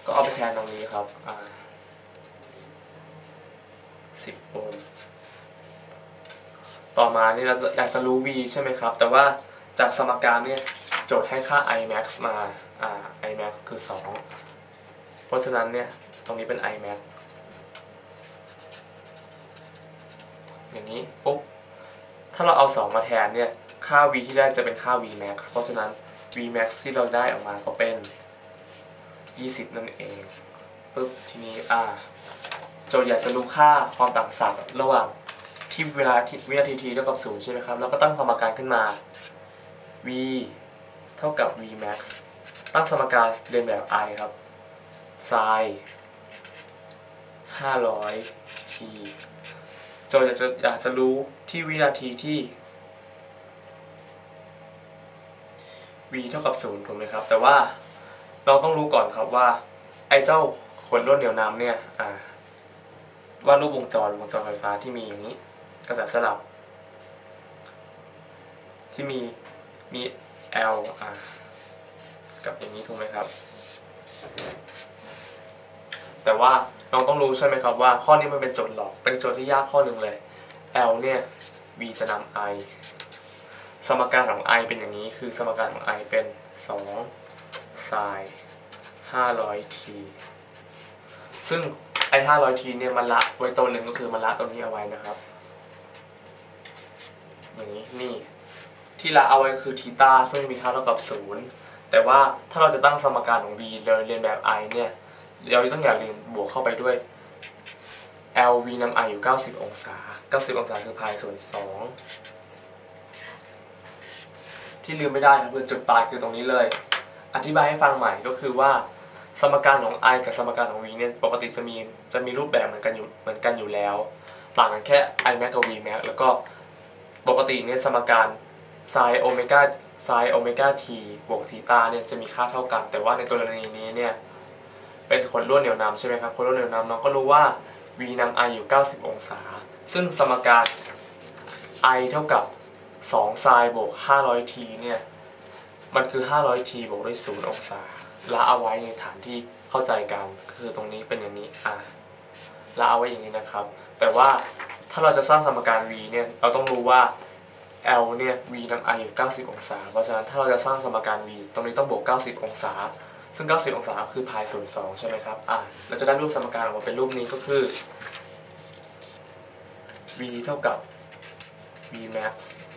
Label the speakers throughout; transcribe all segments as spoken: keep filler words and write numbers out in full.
Speaker 1: ก็เอาไปแทนตรงนี้ครับอ่าสิบโอห์มต่อมานี่เราอยากจะรู้ V ใช่ไหมครับแต่ว่าจากสมการเนี่ยโจทย์ให้ค่า I max มาอ่า I max คือสองเพราะฉะนั้นเนี่ยตรงนี้เป็น I max อย่างนี้ปุ๊บถ้าเราเอาสองมาแทนเนี่ยค่า V ที่ได้จะเป็นค่า V max เพราะฉะนั้น V max ที่เราได้ออกมาก็เป็นยี่สิบนั่นเองปุ๊บทีนี้อ่าโจทย์อยากจะรู้ค่าความต่างศักย์ระหว่างที่เวลาวินาทีทีเท่ากับศูนย์ใช่ไหมครับแล้วก็ตั้งสมการขึ้นมา v เท่ากับ v max ตั้งสมการเรียนแบบ i ครับ sin ห้าร้อย t โจทย์อยากจะอยากจะรู้ที่วินาทีที่ v เท่ากับศูนย์ถูกไหมครับแต่ว่าเราต้องรู้ก่อนครับว่าไอ้เจ้าขนลวดเหนี่ยวน้ำเนี่ยว่ารูปวงจรวงจรไฟฟ้าที่มีอย่างนี้กระแสสลับที่มีมี L อ่ะกับอย่างนี้ถูกไหมครับแต่ว่าน้องต้องรู้ใช่ไหมครับว่าข้อนี้มันเป็นโจทย์หลอกเป็นโจทย์ที่ยากข้อหนึ่งเลย L เนี่ย v จะนำ i สมการของ i เป็นอย่างนี้คือสมการของ i เป็นสอง sin ห้าร้อย t ซึ่งไอ้ ห้าร้อย t เนี่ยมันละไว้ตัวหนึ่งก็คือมันละตัวนี้เอาไว้นะครับอย่างนี้นี่ที่ละเอาไว้คือทีตาซึ่งมีค่าเท่ากับศูนย์แต่ว่าถ้าเราจะตั้งสมการของ v เลยเรียนแบบ i เนี่ยเราต้องอย่าลืมบวกเข้าไปด้วย l v นำ i อยู่เก้าสิบองศาเก้าสิบองศาคือพายส่วนสองที่ลืมไม่ได้ครับคือจุดตายคือตรงนี้เลยอธิบายให้ฟังใหม่ก็คือว่าสมการของ i กับสมการของ v เนี่ยปกติจะมีจะมีรูปแบบเหมือนกันอยู่เหมือนกันอยู่แล้วต่างกันแค่ i max กับ v max แล้วก็ปกติเนี่ยสมการ sin โอเมก้า sin โอเมก้า t บวกทีตาเนี่ยจะมีค่าเท่ากันแต่ว่าในกรณีนี้เนี่ยเป็นขนลวดเหนี่ยวนำใช่ไหมครับขนลวดเหนี่ยวนำเราก็รู้ว่า v นำ i อยู่เก้าสิบองศาซึ่งสมการ i เท่ากับสอง sin บวกห้าร้อย t เนี่ยมันคือห้าร้อย t บวกด้วยศูนย์องศาละเอาไว้ในฐานที่เข้าใจกันคือตรงนี้เป็นอย่างนี้อ่ะละเอาไว้อย่างนี้นะครับแต่ว่าถ้าเราจะสร้างสมการ v เนี่ยเราต้องรู้ว่า L เนี่ย v นำ i อยู่เก้าสิบองศาเพราะฉะนั้นถ้าเราจะสร้างสมการ v ตรงนี้ต้องบวกเก้าสิบองศาซึ่งเก้าสิบองศาคือพายส่วนสองใช่ไหมครับอ่ะเราจะได้รูปสมการออกมาเป็นรูปนี้ก็คือ v เท่ากับ v max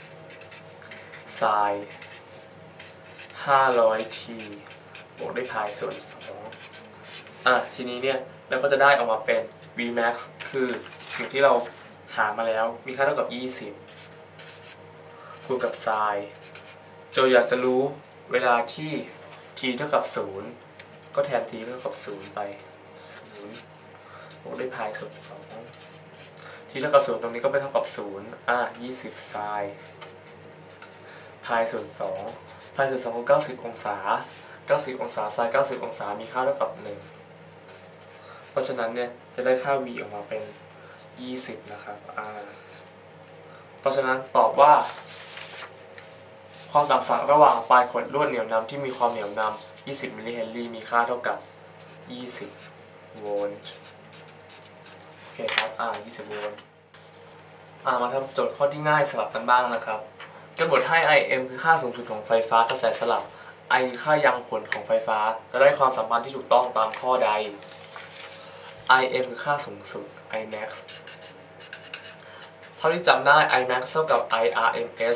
Speaker 1: sin ห้าร้อย t บวกด้วยพายส่วนสองอ่ะทีนี้เนี่ยเราก็จะได้ออกมาเป็น v max คือสิ่งที่เราหามาแล้วมีค่าเท่ากับยี่สิบคูณกับ sin โจอยากจะรู้เวลาที่ t เท่ากับศูนย์ก็แทน t เท่ากับศูนย์ไปศูนย์บวกด้วยพายส่วนสอง t เท่ากับศูนย์ตรงนี้ก็เป็นเท่ากับศูนย์อ่ะยี่สิบ sin พายส่วนสองพายส่วนสองคือเก้าสิบองศาเก้าสิบองศา sin เก้าสิบองศามีค่าเท่ากับหนึ่งเพราะฉะนั้นเนี่ยจะได้ค่า v ออกมาเป็นยี่สิบนะครับอ่าเพราะฉะนั้นตอบว่าความต่างศักย์ระหว่างปลายขนลวดเหนี่ยวนำที่มีความเหนี่ยวนำยี่สิบมิลลิเฮนรี่มีค่าเท่ากับยี่สิบโวลต์โอเคครับอ่ายี่สิบโวลต์อ่ามาทำโจทย์ข้อที่ง่ายสลับกันบ้างนะครับกำหนดให้ I M คือค่าสูงสุดของไฟฟ้ากระแสสลับ I คือค่ายังผลของไฟฟ้าจะได้ความสัมพันธ์ที่ถูกต้องตามข้อใด I M คือค่าสูงสุด I max เท่าที่จำได้ I max เท่ากับ I R M S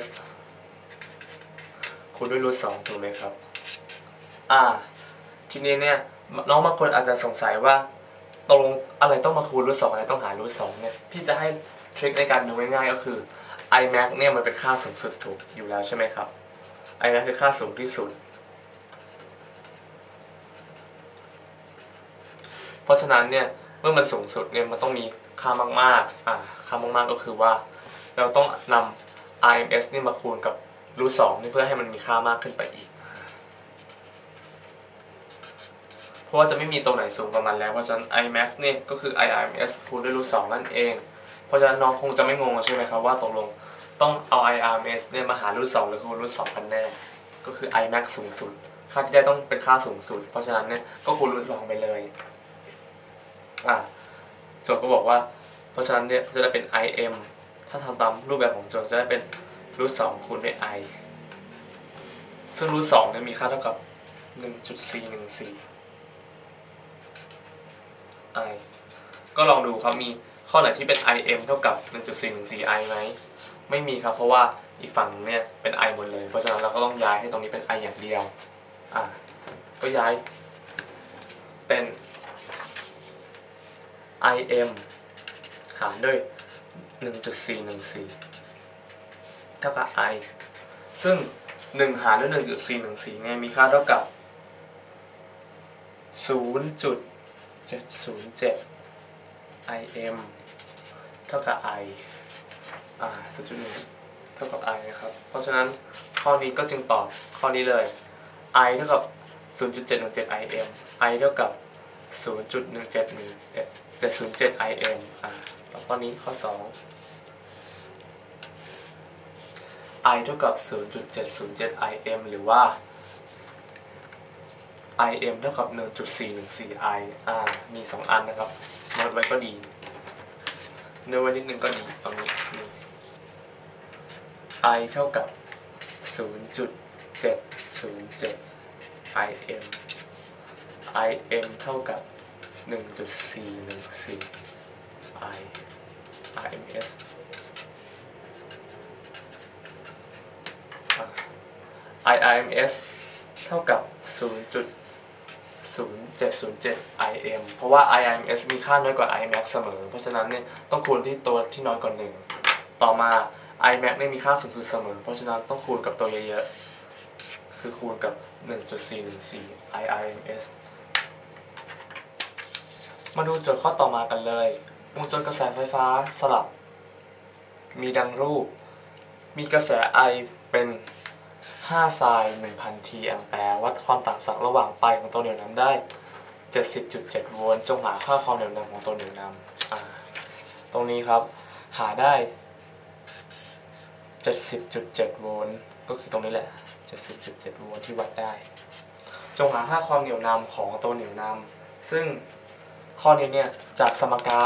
Speaker 1: คูณด้วยรูทสองถูกไหมครับอ่าทีนี้เนี่ยน้องบางคนอาจจะสงสัยว่าตรงอะไรต้องมาคูณรูทสองอะไรต้องหารูทสองเนี่ยพี่จะให้ทริคในการดูง่ายๆก็คือ I max เนี่ยมันเป็นค่าสูงสุดถูกอยู่แล้วใช่ไหมครับ I max คือค่าสูงที่สุดเพราะฉะนั้นเนี่ยเมื่อมันสูงสุดเนี่ยมันต้องมีค่ามากๆอ่าค่ามากๆก็คือว่าเราต้องนำ I M S นี่มาคูณกับรูทสองนี่เพื่อให้มันมีค่ามากขึ้นไปอีกเพราะว่าจะไม่มีตัวไหนสูงกว่ามันแล้วเพราะฉะนั้น I max เนี่ยก็คือ I R M S คูณด้วยรูทสองนั่นเองเพราะฉะนั้นน้องคงจะไม่งงใช่ไหมครับว่าตกลงต้องเอา I R M S เนี่ยมาหารูทสองหรือคูณรูทสองกันแน่ก็คือ I max สูงสุดค่าที่ได้ต้องเป็นค่าสูงสุดเพราะฉะนั้นเนี่ยก็คูณรูทสองไปเลยอ่ะโจทย์ก็บอกว่าเพราะฉะนั้นเนี่ยจะได้เป็น im ถ้าทำตามรูปแบบของโจทย์จะได้เป็นรูทสองคูณด้วย i ซึ่งรูทสองเนี่ยมีค่าเท่ากับ หนึ่งจุดสี่หนึ่งสี่ i ก็ลองดูครับมีข้อไหนที่เป็น im เท่ากับ หนึ่งจุดสี่หนึ่งสี่ i ไหมไม่มีครับเพราะว่าอีกฝั่งเนี่ยเป็น i หมดเลยเพราะฉะนั้นเราก็ต้องย้ายให้ตรงนี้เป็น i อย่างเดียวอ่ะก็ย้ายเป็น im หารด้วย หนึ่งจุดสี่หนึ่งสี่ เท่ากับ i ซึ่งหนึ่งหารด้วย หนึ่งจุดสี่หนึ่งสี่ เนี่ยมีค่าเท่ากับ ศูนย์จุดเจ็ดศูนย์เจ็ด im เท่ากับ i อ่า ศูนย์จุดหนึ่ง เท่ากับ i นะครับเพราะฉะนั้นข้อนี้ก็จึงตอบข้อนี้เลย i เท่ากับ ศูนย์จุดเจ็ดหนึ่งเจ็ด im i เท่ากับ ศูนย์จุดหนึ่งเจ็ดหนึ่งเจ็ดศูนย์เจ็ด im อ่าต่อข้อนี้ข้อสอง i เท่ากับ ศูนย์จุดเจ็ดศูนย์เจ็ด im หรือว่า im เท่ากับ หนึ่งจุดสี่หนึ่งสี่ i อ่ามีสองอันนะครับโน้ตไว้ก็ดีเนื้อไว้นิดนึงก็ดีตรงนี้ i เท่ากับ ศูนย์จุดเจ็ดศูนย์เจ็ด im im เท่ากับ หนึ่งจุดสี่หนึ่งสี่ i ims iims เท่ากับ ศูนย์จุดศูนย์เจ็ดศูนย์เจ็ด im เพราะว่า iims มีค่าน้อยกว่า imax เสมอเพราะฉะนั้นเนี่ยต้องคูณที่ตัวที่น้อยกว่าหนึ่งต่อมา imax เนี่ยมีค่าสูงสุดเสมอเพราะฉะนั้นต้องคูณกับตัวเยอะๆคือคูณกับ หนึ่งจุดสี่หนึ่งสี่ iims มาดูโจทย์ข้อต่อมากันเลยวงจรกระแสไฟฟ้าสลับมีดังรูปมีกระแส I เป็นห้าไซน์ หนึ่งพัน ที แอมแปร์วัดความต่างศักย์ระหว่างปลายของตัวเหนี่ยวนำได้ เจ็ดสิบจุดเจ็ด โวลต์จงหาค่าความเหนี่ยวนำของตัวเหนี่ยวนำตรงนี้ครับหาได้ เจ็ดสิบจุดเจ็ด โวลต์ก็คือตรงนี้แหละ เจ็ดสิบจุดเจ็ด โวลต์ที่วัดได้จงหาค่าความเหนี่ยวนำของตัวเหนี่ยวนำซึ่งข้อนี้เนี่ยจากสมการ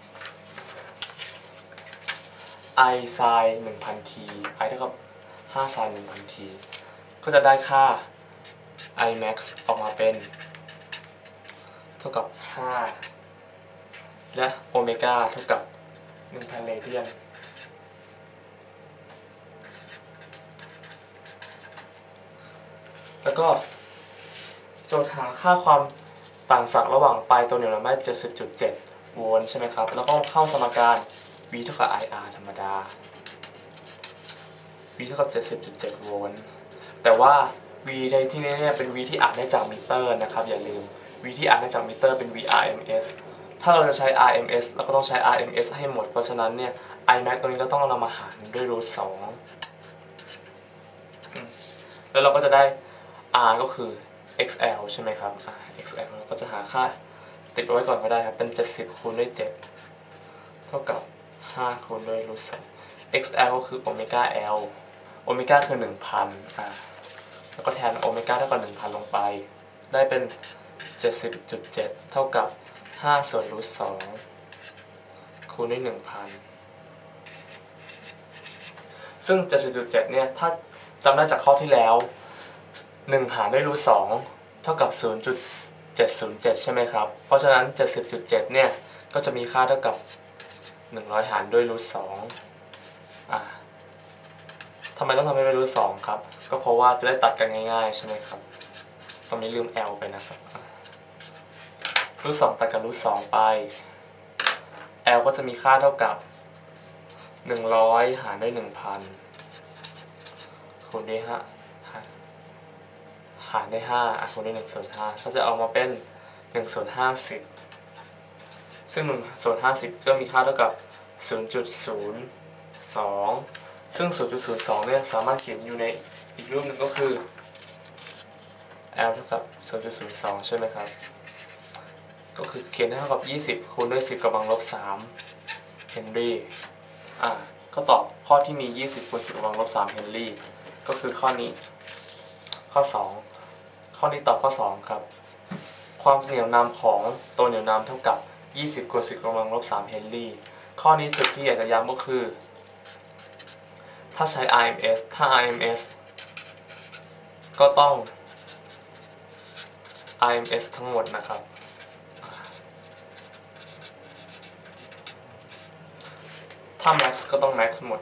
Speaker 1: i ไซน์ หนึ่งพัน ที i เท่ากับห้าไซน์ หนึ่งพัน ที ก็จะได้ค่า imax ออกมาเป็นเท่ากับห้าและโอเมก้าเท่ากับ หนึ่งพัน เรเดียนแล้วก็โจทย์หาค่าความต่างศักย์ระหว่างปลายตัวเหนี่ยวนำได้ เจ็ดสิบจุดเจ็ด โวลต์ใช่ไหมครับแล้วก็เข้าสมการ v เท่ากับ ir ธรรมดา v เท่ากับ เจ็ดสิบจุดเจ็ด โวลต์แต่ว่า v ในที่นี้เนี่ยเป็น v ที่อ่านได้จากมิเตอร์นะครับอย่าลืม v ที่อ่านได้จากมิเตอร์เป็น vrms ถ้าเราจะใช้ rms เราก็ต้องใช้ rms ให้หมดเพราะฉะนั้นเนี่ย imax ตรงนี้เราต้องเอามาหารด้วยรูทสองแล้วเราก็จะได้ r ก็คือ xl ใช่ไหมครับ xl เราก็จะหาค่าติดไว้ก่อนก็ได้ครับเป็นเจ็ดสิบคูณด้วยเจ็ดเท่ากับห้าคูณด้วยรูทสอง xl ก็คือโอเมก้า l โอเมก้าคือ หนึ่งพัน อ่าแล้วก็แทนโอเมก้าเท่ากับ หนึ่งพัน ลงไปได้เป็น เจ็ดสิบจุดเจ็ด เท่ากับห้าส่วนรูทสองคูณด้วย หนึ่งพัน ซึ่ง เจ็ดสิบจุดเจ็ด เนี่ยถ้าจำได้จากข้อที่แล้วหนึ่งหารด้วยรูทสองเท่ากับ ศูนย์จุดเจ็ดศูนย์เจ็ด ใช่ไหมครับเพราะฉะนั้น เจ็ดสิบจุดเจ็ด เนี่ยก็จะมีค่าเท่ากับหนึ่งร้อยหารด้วยรูทสองอ่าทำไมต้องทำให้เป็นรูทสองครับก็เพราะว่าจะได้ตัดกันง่ายๆใช่ไหมครับตรงนี้ลืม L ไปนะครับรูทสองตัดกับรูทสองไป L ก็จะมีค่าเท่ากับหนึ่งร้อยหารด้วย หนึ่งพัน คูณด้วยห้าหารด้วยห้าคูณด้วยหนึ่งส่วนห้าก็จะออกมาเป็นหนึ่งส่วนห้าสิบซึ่งหนึ่งส่วนห้าสิบก็มีค่าเท่ากับ ศูนย์จุดศูนย์สอง ซึ่ง ศูนย์จุดศูนย์สอง เนี่ยสามารถเขียนอยู่ในอีกรูปหนึ่งก็คือ L เท่ากับ ศูนย์จุดศูนย์สอง ใช่ไหมครับก็คือเขียนได้เท่ากับยี่สิบคูณด้วยสิบกำลังลบสามเฮนรี่อ่าก็ตอบข้อที่มียี่สิบคูณสิบกำลังลบสามเฮนรี่ก็คือข้อนี้ข้อสองขข้อนี้ตอบข้อสองครับความเหนี่ยวนำของตัวเหนี่ยวนำเท่ากับยี่สิบคูณสิบกำลังลบสามเฮนรี่ข้อนี้จุดที่อยากจะย้ำก็คือถ้าใช้ อาร์ เอ็ม เอส ถ้า อาร์ เอ็ม เอส ก็ต้อง อาร์ เอ็ม เอส ทั้งหมดนะครับถ้า max ก็ต้อง max หมด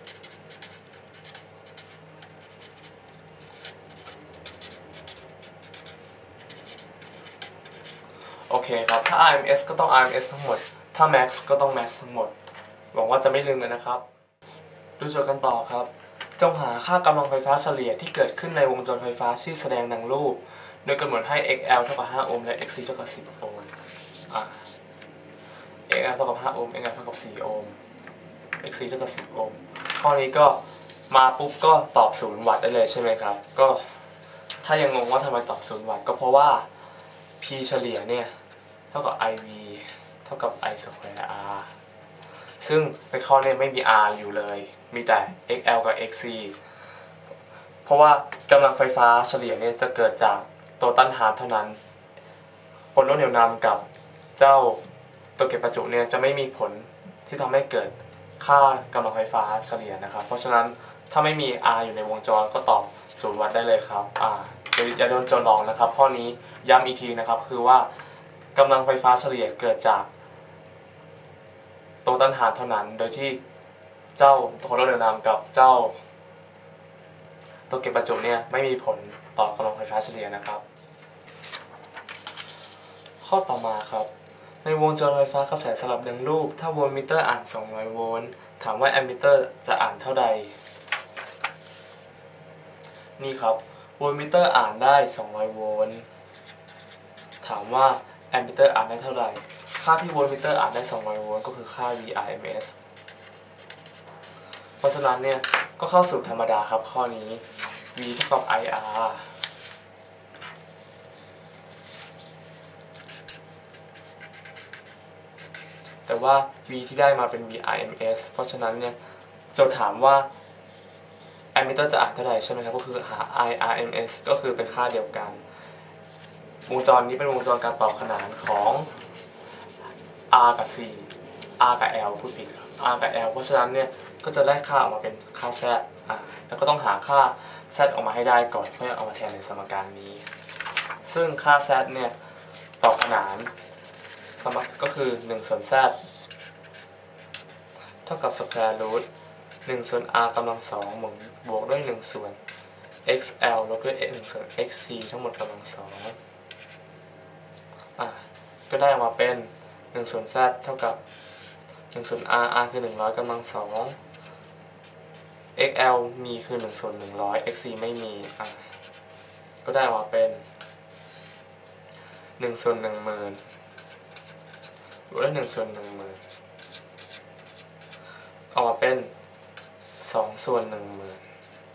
Speaker 1: โอเคครับถ้า อาร์ เอ็ม เอส ก็ต้อง อาร์ เอ็ม เอส ทั้งหมดถ้า max ก็ต้อง max ทั้งหมดหวังว่าจะไม่ลืมกันนะครับดูโจทย์กันต่อครับจงหาค่ากำลังไฟฟ้าเฉลี่ยที่เกิดขึ้นในวงจรไฟฟ้าที่แสดงดังรูปโดยกำหนดให้ เอ็กซ์ แอล เท่ากับห้าโอห์มและ เอ็กซ์ ซี เท่ากับสิบโอห์มอ่ะ เอ็กซ์ แอล เท่ากับห้าโอห์ม เอ็กซ์ แอล เท่ากับสี่โอห์ม เอ็กซ์ ซี เท่ากับสิบโอห์มข้อนี้ก็มาปุ๊บก็ตอบศูนย์วัตต์ได้เลยใช่ไหมครับก็ถ้ายังงงว่าทำไมตอบศูนย์วัตต์ก็เพราะว่า P เฉลี่ยเนี่ยเท่ากับ ไอ วี เท่ากับ I สแควร์ R ซึ่งในข้อนี้ไม่มี R อยู่เลยมีแต่ เอ็กซ์ แอล กับ เอ็กซ์ ซี เพราะว่ากำลังไฟฟ้าเฉลี่ยเนี่ยจะเกิดจากตัวต้านทานเท่านั้นผลลดเหนี่ยวนำกับเจ้าตัวเก็บประจุเนี่ยจะไม่มีผลที่ทำให้เกิดค่ากำลังไฟฟ้าเฉลี่ยนะครับเพราะฉะนั้นถ้าไม่มี R อยู่ในวงจรก็ตอบศูนย์วัตต์ได้เลยครับอ่าอย่าโดนโจทย์หลอกนะครับข้อนี้ย้ำอีกทีนะครับคือว่ากำลังไฟฟ้าเฉลี่ยเกิดจากตัวต้านทานเท่านั้นโดยที่เจ้าตัวลดเหนี่ยวนำกับเจ้าตัวเก็บประจุเนี่ยไม่มีผลต่อกำลังไฟฟ้าเฉลี่ยนะครับข้อต่อมาครับในวงจรไฟฟ้ากระแสสลับดังรูปถ้าโวลต์มิเตอร์อ่านสองร้อยโวลต์ถามว่าแอมมิเตอร์จะอ่านเท่าใดนี่ครับโวลต์มิเตอร์อ่านได้สองร้อยโวลต์ถามว่าแอมมิเตอร์อ่านได้เท่าใดค่าที่โวลต์มิเตอร์อ่านได้สองร้อยโวลต์ก็คือค่า วี อาร์ เอ็ม เอส เพราะฉะนั้นเนี่ยก็เข้าสู่ธรรมดาครับข้อนี้ V เท่ากับ ไอ อาร์ แต่ว่า V ที่ได้มาเป็น วี อาร์ เอ็ม เอส เพราะฉะนั้นเนี่ยโจทย์ถามว่าแอมมิเตอร์จะอ่านเท่าไหร่ใช่ไหมครับก็คือหา ไอ อาร์ เอ็ม เอส ก็คือเป็นค่าเดียวกันวงจรนี้เป็นวงจรการตอบขนานของ R กับ C R กับ L พูดผิดครับ R กับ L เพราะฉะนั้นเนี่ยก็จะได้ค่าออกมาเป็นค่า Z อ่ะแล้วก็ต้องหาค่า Z ออกมาให้ได้ก่อนเพื่อเอามาแทนในสมการนี้ซึ่งค่า Z เนี่ยตอบขนานสมการก็คือหนึ่งส่วน Z เท่ากับ square root หนึ่งส่วน R กำลังสองบวกด้วยหนึ่งส่วน เอ็กซ์ แอล ลบด้วยหนึ่งส่วน เอ็กซ์ ซี ทั้งหมดกำลังสองอ่ะก็ได้ออกมาเป็นหนึ่งส่วน Z เท่ากับหนึ่งส่วน R R คือหนึ่งร้อยกำลังสอง เอ็กซ์ แอล มีคือหนึ่งส่วนหนึ่งร้อย เอ็กซ์ ซี ไม่มีอ่ะก็ได้ออกมาเป็นหนึ่งส่วนหนึ่งหมื่นบวกด้วยหนึ่งส่วนหนึ่งหมื่นออกมาเป็นสองส่วนหนึ่งหมื่น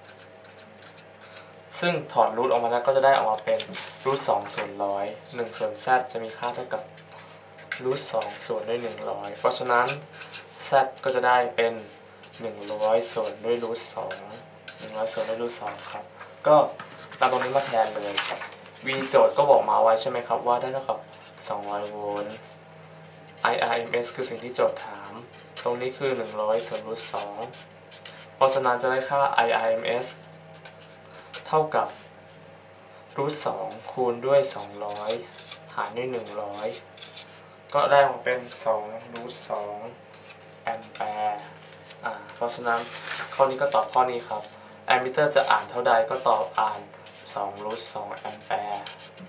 Speaker 1: ซึ่งถอดรูทออกมาแล้วก็จะได้ออกมาเป็นรูทสองส่วนร้อยหนึ่งส่วน Z จะมีค่าเท่ากับรูทสองส่วนด้วยหนึ่งร้อยเพราะฉะนั้น Z ก็จะได้เป็นหนึ่งร้อยส่วนด้วยรูทสองหนึ่งร้อยส่วนด้วยรูทสองครับก็นำตรงนี้มาแทนเลยครับ V โจทย์ก็บอกมาไว้ใช่ไหมครับว่าได้เท่ากับสองร้อยโวลต์ ไอ อาร์ เอ็ม เอส คือสิ่งที่โจทย์ถามตรงนี้คือหนึ่งร้อยส่วนรูทสองเพราะฉะนั้นจะได้ค่า ไอ อาร์ เอ็ม เอส เท่ากับรูทสองคูณด้วยสองร้อยหารด้วยหนึ่งร้อยก็ได้ออกเป็นสองรูทสองแอมแปร์อ่าเพราะฉะนั้นข้อนี้ก็ตอบข้อนี้ครับแอมมิเตอร์จะอ่านเท่าใดก็ตอบอ่านสองรูทสองแอมแปร์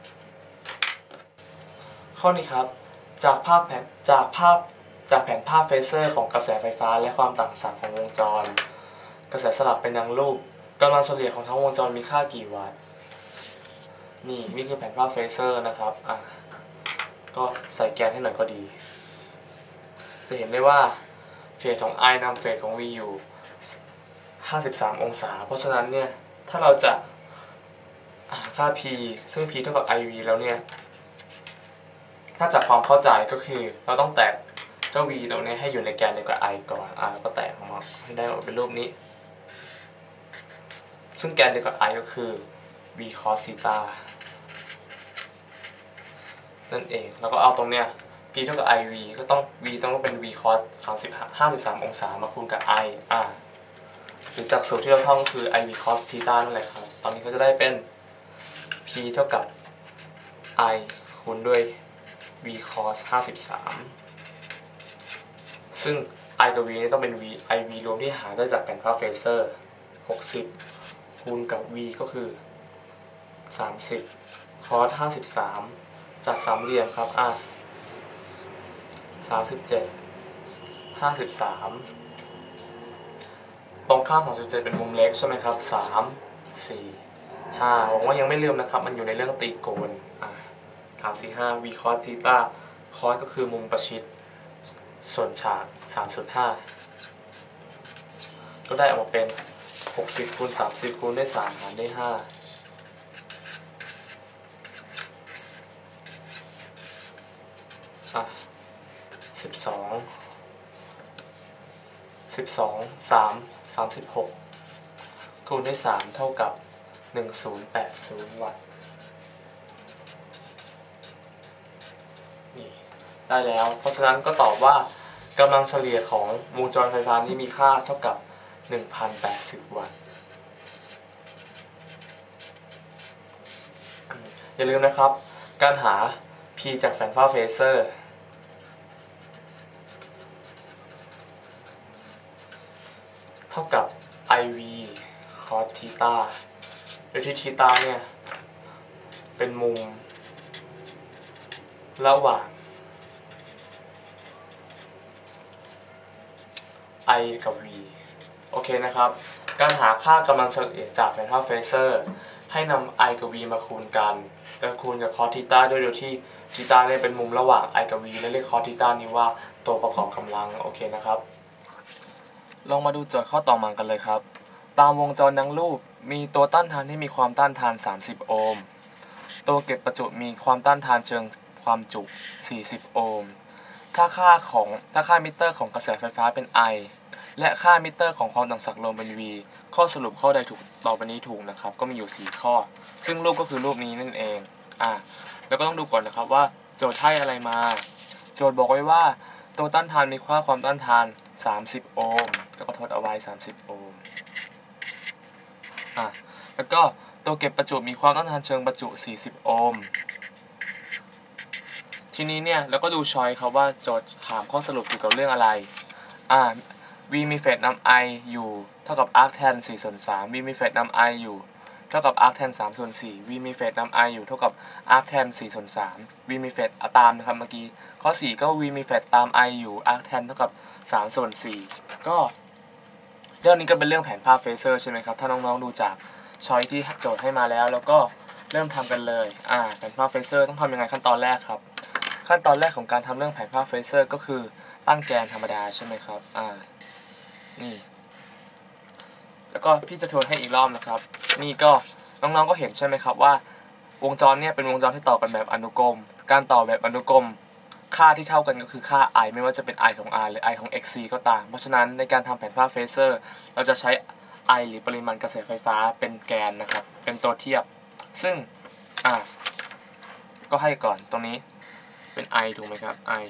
Speaker 1: ข้อนี้ครับจากภาพแผนจากภาพจากแผนภาพเฟเซอร์ของกระแสไฟฟ้าและความต่างศักย์ของวงจรกระแสสลับเป็นดังรูปกำลังเฉลี่ยของทั้งวงจรมีค่ากี่วัตต์นี่นี่คือแผนภาพเฟเซอร์นะครับอ่ะก็ใส่แกนให้หน่อยก็ดีจะเห็นได้ว่าเฟสของ I นำเฟสของ V อยู่ห้าสิบสามองศาเพราะฉะนั้นเนี่ยถ้าเราจะหาค่า P ซึ่ง P เท่ากับ ไอ วี แล้วเนี่ยถ้าจากความเข้าใจก็คือเราต้องแตกเจ้า V ตรงนี้ให้อยู่ในแกนเดียวกับ I ก่อนอ่ะแล้วก็แตกออกมาให้ได้ออกเป็นรูปนี้ซึ่งแกนเดียวกับ I ก็คือ V cos theta นั่นเองแล้วก็เอาตรงเนี้ย p เท่ากับ iv ก็ต้อง v ต้องเป็น v cos สามสิบห้าสิบสามองศามาคูณกับ i อ่าหรือจากสูตรที่เราท่องก็คือ iv cos ธต้านั่นแหละครับตอนนี้ก็จะได้เป็น p เท่ากับ i คูณด้วย v cos ห้าสิบสามซึ่ง i กับ v นี่ต้องเป็น v iv รวมที่หาได้จากแผนภาพเฟเซอร์หกสิบคูณกับ v ก็คือสามสิบ cos ห้าสิบสามจากสามเหลี่ยมครับอ่ะสามสิบเจ็ด ห้าสิบสามตรงข้ามสามสิบเจ็ดเป็นมุมเล็กใช่ไหมครับสาม สี่ ห้าหวังว่ายังไม่ลืมนะครับมันอยู่ในเรื่องตรีโกณอ่ะฐานสี่ ห้า v cos ธต้า cos ก็คือมุมประชิดส่วนฉาก สามส่วนห้า ก็ได้ออกมาเป็นหกสิบคูณสามสิบคูณด้วยสามหารด้วยห้าอ่ะสิบสอง สิบสอง สาม สามสิบหกคูณด้วยสามเท่ากับหนึ่งพันแปดสิบวัตต์นี่ได้แล้วเพราะฉะนั้นก็ตอบว่ากำลังเฉลี่ยของวงจรไฟฟ้านี้มีค่าเท่ากับ หนึ่งพันแปดสิบ วัตต์อย่าลืมนะครับการหา P จากแผนภาพเฟเซอร์เท่ากับ iv cos ธต้าโดยที่ธต้าเนี่ยเป็นมุมระหว่าง i กับ v โอเคนะครับการหาค่ากำลังเฉลี่ยจากแผนภาพเฟเซอร์ให้นำ i กับ v มาคูณกันแล้วคูณกับ cos ธต้าด้วยโดยที่ธต้าเนี่ยเป็นมุมระหว่าง i กับ v และเรียก cos ธต้านี้ว่าตัวประกอบกำลังโอเคนะครับลองมาดูโจทย์ข้อต่อมากันเลยครับตามวงจรดังรูปมีตัวต้านทานที่มีความต้านทานสามสิบโอห์มตัวเก็บประจุมีความต้านทานเชิงความจุสี่สิบโอห์มถ้าค่าของถ้าค่ามิเตอร์ของกระแสไฟฟ้าเป็น I และค่ามิเตอร์ของความต่างศักย์ลมเป็น V ข้อสรุปข้อใดถูกต่อไปนี้ถูกนะครับก็มีอยู่สี่ข้อซึ่งรูปก็คือรูปนี้นั่นเองอ่ะแล้วก็ต้องดูก่อนนะครับว่าโจทย์ให้อะไรมาโจทย์บอกไว้ว่าตัวต้านทานมีค่าความต้านทานสามสิบโอห์มแล้วก็ทดเอาไว้สามสิบโอห์มอ่ะแล้วก็ตัวเก็บประจุมีความต้านทานเชิงประจุสี่สิบโอห์มทีนี้เนี่ยแล้วก็ดูช้อยครับว่าโจทย์ถามข้อสรุปเกี่ยวกับเรื่องอะไรอ่า V มีเฟสนำ I อยู่เท่ากับ arc tan สี่ส่วนสาม V มีเฟสนำ I อยู่เท่ากับ arc tan สามส่วนสี่ V มีเฟสนำ I อยู่เท่ากับ arc tan สี่ส่วนสาม V มีเฟสตามนะครับเมื่อกี้ข้อสี่ก็ V มีเฟสตาม I อยู่ arc tan เท่ากับสามส่วนสี่ก็เรื่องนี้ก็เป็นเรื่องแผนภาพเฟเซอร์ใช่ไหมครับถ้าน้องๆดูจากช้อยที่โจทย์ให้มาแล้วแล้วก็เริ่มทำกันเลยอ่าแผนภาพเฟเซอร์ต้องทำยังไงขั้นตอนแรกครับขั้นตอนแรกของการทำเรื่องแผนภาพเฟเซอร์ก็คือตั้งแกนธรรมดาใช่ไหมครับอ่านี่แล้วก็พี่จะทวนให้อีกรอบนะครับนี่ก็น้องๆก็เห็นใช่ไหมครับว่าวงจรเนี่ยเป็นวงจรที่ต่อกันแบบอนุกรมการต่อแบบอนุกรมค่าที่เท่ากันก็คือค่า i ไม่ว่าจะเป็น i ของ r หรือ i ของ xc ก็ตามเพราะฉะนั้นในการทำแผนภาพเฟเซอร์เราจะใช้ i หรือปริมาณกระแสไฟฟ้าเป็นแกนนะครับเป็นตัวเทียบซึ่งอ่าก็ให้ก่อนตรงนี้เป็น i ถูกไหมครับ i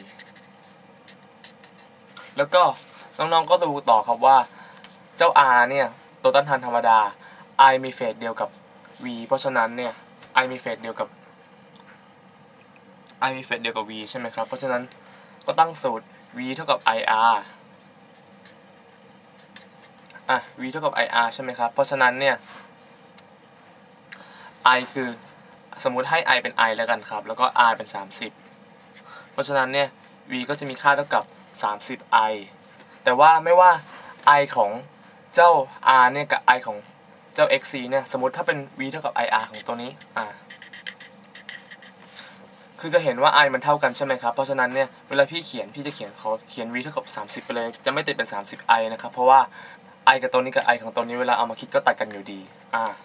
Speaker 1: แล้วก็น้องๆก็ดูต่อครับว่าเจ้า r เนี่ยตัวต้านทานธรรมดา i มีเฟสเดียวกับ v เพราะฉะนั้นเนี่ย i มีเฟสเดียวกับ i มีเฟสเดียวกับ v ใช่ไหมครับเพราะฉะนั้นก็ตั้งสูตร v เท่ากับ ir อ่ะ v เท่ากับ ir ใช่ไหมครับเพราะฉะนั้นเนี่ย i คือสมมุติให้ i เป็น i แล้วกันครับแล้วก็ r เป็นสามสิบเพราะฉะนั้นเนี่ย v ก็จะมีค่าเท่ากับสามสิบ i แต่ว่าไม่ว่า i ของเจ้า r เนี่ยกับ i ของเจ้า xc เนี่ยสมมติถ้าเป็น v เท่ากับ ir ของตัวนี้อ่าคือจะเห็นว่า i มันเท่ากันใช่ไหมครับเพราะฉะนั้นเนี่ยเวลาพี่เขียนพี่จะเขียนเขาเขียน v เท่ากับสามสิบไปเลยจะไม่ติดเป็นสามสิบ i นะครับเพราะว่า i กับตัวนี้กับ i ของตัวนี้เวลาเอามาคิดก็ตัดกันอยู่ดีอ่า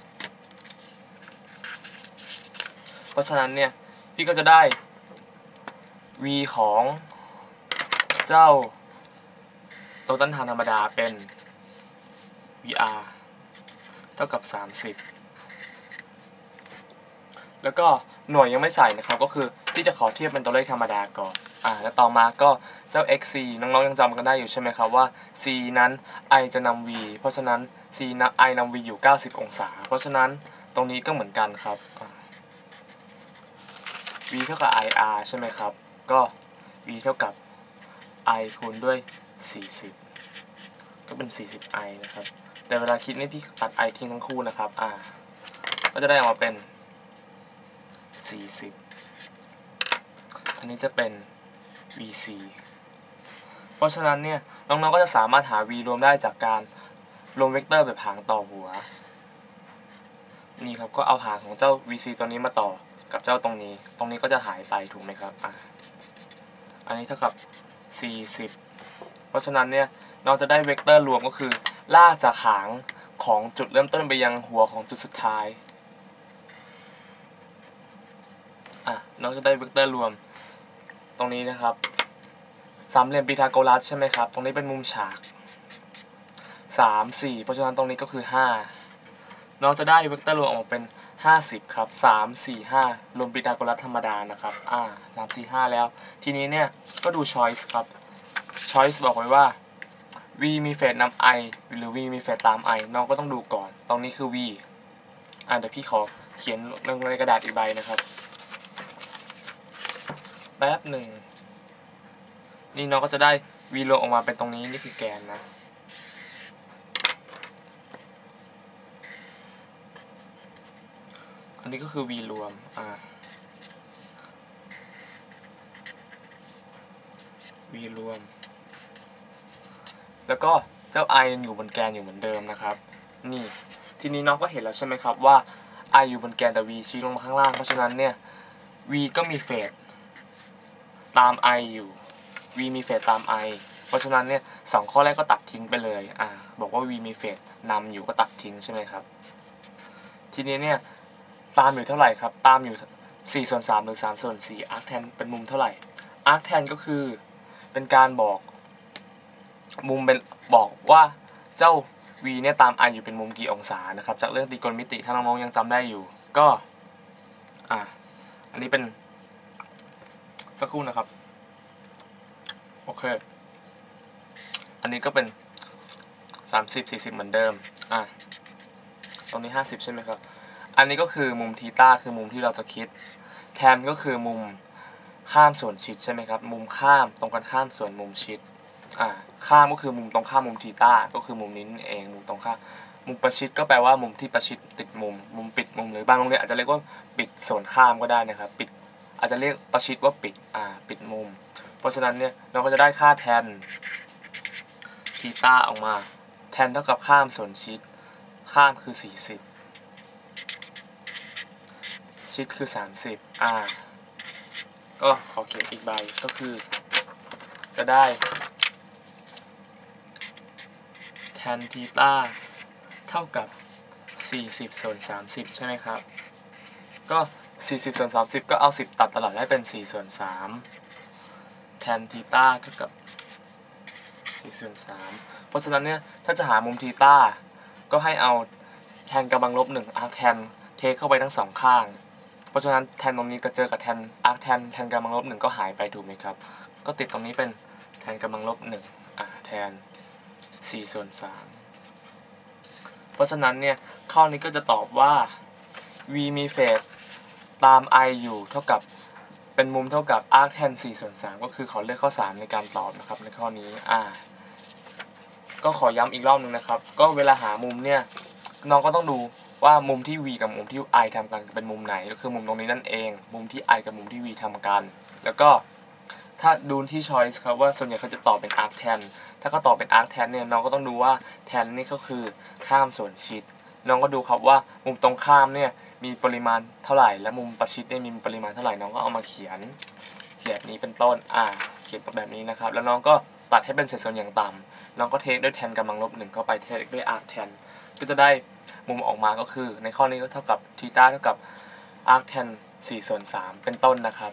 Speaker 1: เพราะฉะนั้นเนี่ยพี่ก็จะได้ v ของเจ้าตัวต้านทานธรรมดาเป็น vr เท่ากับสามสิบแล้วก็หน่วยยังไม่ใส่นะครับก็คือที่จะขอเทียบเป็นตัวเลขธรรมดาก่อนอ่าแล้วต่อมาก็เจ้า x c น้องๆยังจำกันได้อยู่ใช่ไหมครับว่า c นั้น i จะนำ v เพราะฉะนั้น c นำ i นำ v อยู่เก้าสิบองศาเพราะฉะนั้นตรงนี้ก็เหมือนกันครับ v เท่ากับ ir ใช่ไหมครับก็ v เท่ากับ i คูณด้วยสี่สิบก็เป็นสี่สิบ i นะครับแต่เวลาคิดนี่พี่ตัด i ทิ้งทั้งคู่นะครับอ่าก็จะได้ออกมาเป็นสี่สิบอันนี้จะเป็น vc เพราะฉะนั้นเนี่ยน้องๆก็จะสามารถหา v รวมได้จากการรวมเวกเตอร์แบบหางต่อหัวนี่ครับก็เอาหางของเจ้า vc ตัวนี้มาต่อกับเจ้าตรงนี้ตรงนี้ก็จะหายไปถูกไหมครับอ่าอันนี้เท่ากับสี่สิบเพราะฉะนั้นเนี่ยเราจะได้เวกเตอร์รวมก็คือลากจากหางของจุดเริ่มต้นไปยังหัวของจุดสุดท้ายอ่ะเราจะได้เวกเตอร์รวมตรงนี้นะครับสามเหลี่ยมพีทาโกรัสใช่ไหมครับตรงนี้เป็นมุมฉากสาม สี่เพราะฉะนั้นตรงนี้ก็คือห้าเราจะได้เวกเตอร์รวมออกมาเป็นห้าสิบครับสาม สี่ ห้ารวมพีทาโกรัสธรรมดานะครับอ่าสาม สี่ ห้าแล้วทีนี้เนี่ยก็ดู choice ครับ choice บอกไว้ว่า v มีเฟสนำ i หรือ v มีเฟสตาม i น้องก็ต้องดูก่อนตรงนี้คือ v อ่าเดี๋ยวพี่ขอเขียนลงในกระดาษอีกใบนะครับแป๊บหนึ่งนี่น้องก็จะได้ v รวมออกมาเป็นตรงนี้นี่คือแกนนะอันนี้ก็คือ v รวมอ่า v รวมแล้วก็เจ้า i ยังอยู่บนแกนอยู่เหมือนเดิมนะครับนี่ทีนี้น้องก็เห็นแล้วใช่ไหมครับว่า i อยู่บนแกนแต่ v ชี้ลงมาข้างล่างเพราะฉะนั้นเนี่ย v ก็มีเฟสตาม i อยู่ v มีเฟสตาม i เพราะฉะนั้นเนี่ยสองข้อแรกก็ตัดทิ้งไปเลยอ่าบอกว่า v มีเฟสนำอยู่ก็ตัดทิ้งใช่ไหมครับทีนี้เนี่ยตามอยู่เท่าไหร่ครับตามอยู่สี่ส่วนสามหรือสามส่วนสี่ arc tan เป็นมุมเท่าไหร่ arc tan ก็คือเป็นการบอกมุมเป็นบอกว่าเจ้า v เนี่ยตาม i อยู่เป็นมุมกี่องศานะครับจากเรื่องตรีโกณมิติถ้าน้องๆยังจำได้อยู่ก็อ่าอันนี้เป็นสักครู่นะครับโอเคอันนี้ก็เป็นสามสิบ สี่สิบเหมือนเดิมอ่ะตรงนี้ห้าสิบใช่ไหมครับอันนี้ก็คือมุมทีต้าคือมุมที่เราจะคิดแทนก็คือมุมข้ามส่วนชิดใช่ไหมครับมุมข้ามตรงกันข้ามส่วนมุมชิดอ่าข้ามก็คือมุมตรงข้ามมุมทีต้าก็คือมุมนี้นั่นเองมุมตรงข้ามมุมประชิดก็แปลว่ามุมที่ประชิดติดมุมมุมปิดมุมหรือบางโรงเรียนอาจจะเรียกว่าปิดส่วนข้ามก็ได้นะครับปิดอาจจะเรียกประชิดว่าปิดอ่าปิดมุมเพราะฉะนั้นเนี่ยเราก็จะได้ค่าแทนทีต้าออกมาแทนเท่ากับข้ามส่วนชิดข้ามคือสี่สิบชิดคือสามสิบอ่าก็ขอเขียนอีกใบก็คือจะได้แทนทีต้าเท่ากับสี่สิบส่วนสามสิบใช่ไหมครับก็สี่สิบส่วนสามสิบก็เอาสิบตัดตลอดให้เป็นสี่ส่วนสามแทนทีต้าเท่ากับสี่ส่วนสามเพราะฉะนั้นเนี่ยถ้าจะหามุมทีต้าก็ให้เอาแทนกำลังลบหนึ่งอาร์คแทนเทเข้าไปทั้งสองข้างเพราะฉะนั้นแทนตรงนี้ก็เจอกับแทนอาร์คแทนแทนกำลังลบหนึ่งก็หายไปถูกไหมครับก็ติดตรงนี้เป็นแทนกำลังลบหนึ่งอ่าแทนสี่ส่วนสามเพราะฉะนั้นเนี่ยข้อนี้ก็จะตอบว่า v มีเฟสตาม i อยู่เท่ากับเป็นมุมเท่ากับ arc tan สี่ส่วนสามก็คือเขาเลือกข้อสามในการตอบนะครับในข้อนี้อ่าก็ขอย้ำอีกรอบนึงนะครับก็เวลาหามุมเนี่ยน้องก็ต้องดูว่ามุมที่ v กับมุมที่ i ทำกันเป็นมุมไหนก็คือมุมตรงนี้นั่นเองมุมที่ i กับมุมที่ v ทำกันแล้วก็ถ้าดูที่ choice ครับว่าส่วนใหญ่เขาจะตอบเป็น arc tan ถ้าเขาตอบเป็น arc tan เนี่ยน้องก็ต้องดูว่า tan นี่ก็คือข้ามส่วนชิดน้องก็ดูครับว่ามุมตรงข้ามเนี่ยมีปริมาณเท่าไหร่และมุมประชิดเนี่ยมีปริมาณเท่าไหร่น้องก็เอามาเขียนแบบนี้เป็นต้นอ่าเขียนแบบนี้นะครับแล้วน้องก็ตัดให้เป็นเศษส่วนอย่างต่ำน้องก็เทคด้วยแทนกำลังลบหนึ่งเข้าไปเทคด้วย arc tan ก็จะได้มุมออกมาก็คือในข้อนี้ก็เท่ากับทีต้าเท่ากับ arc tan สี่ส่วนสามเป็นต้นนะครับ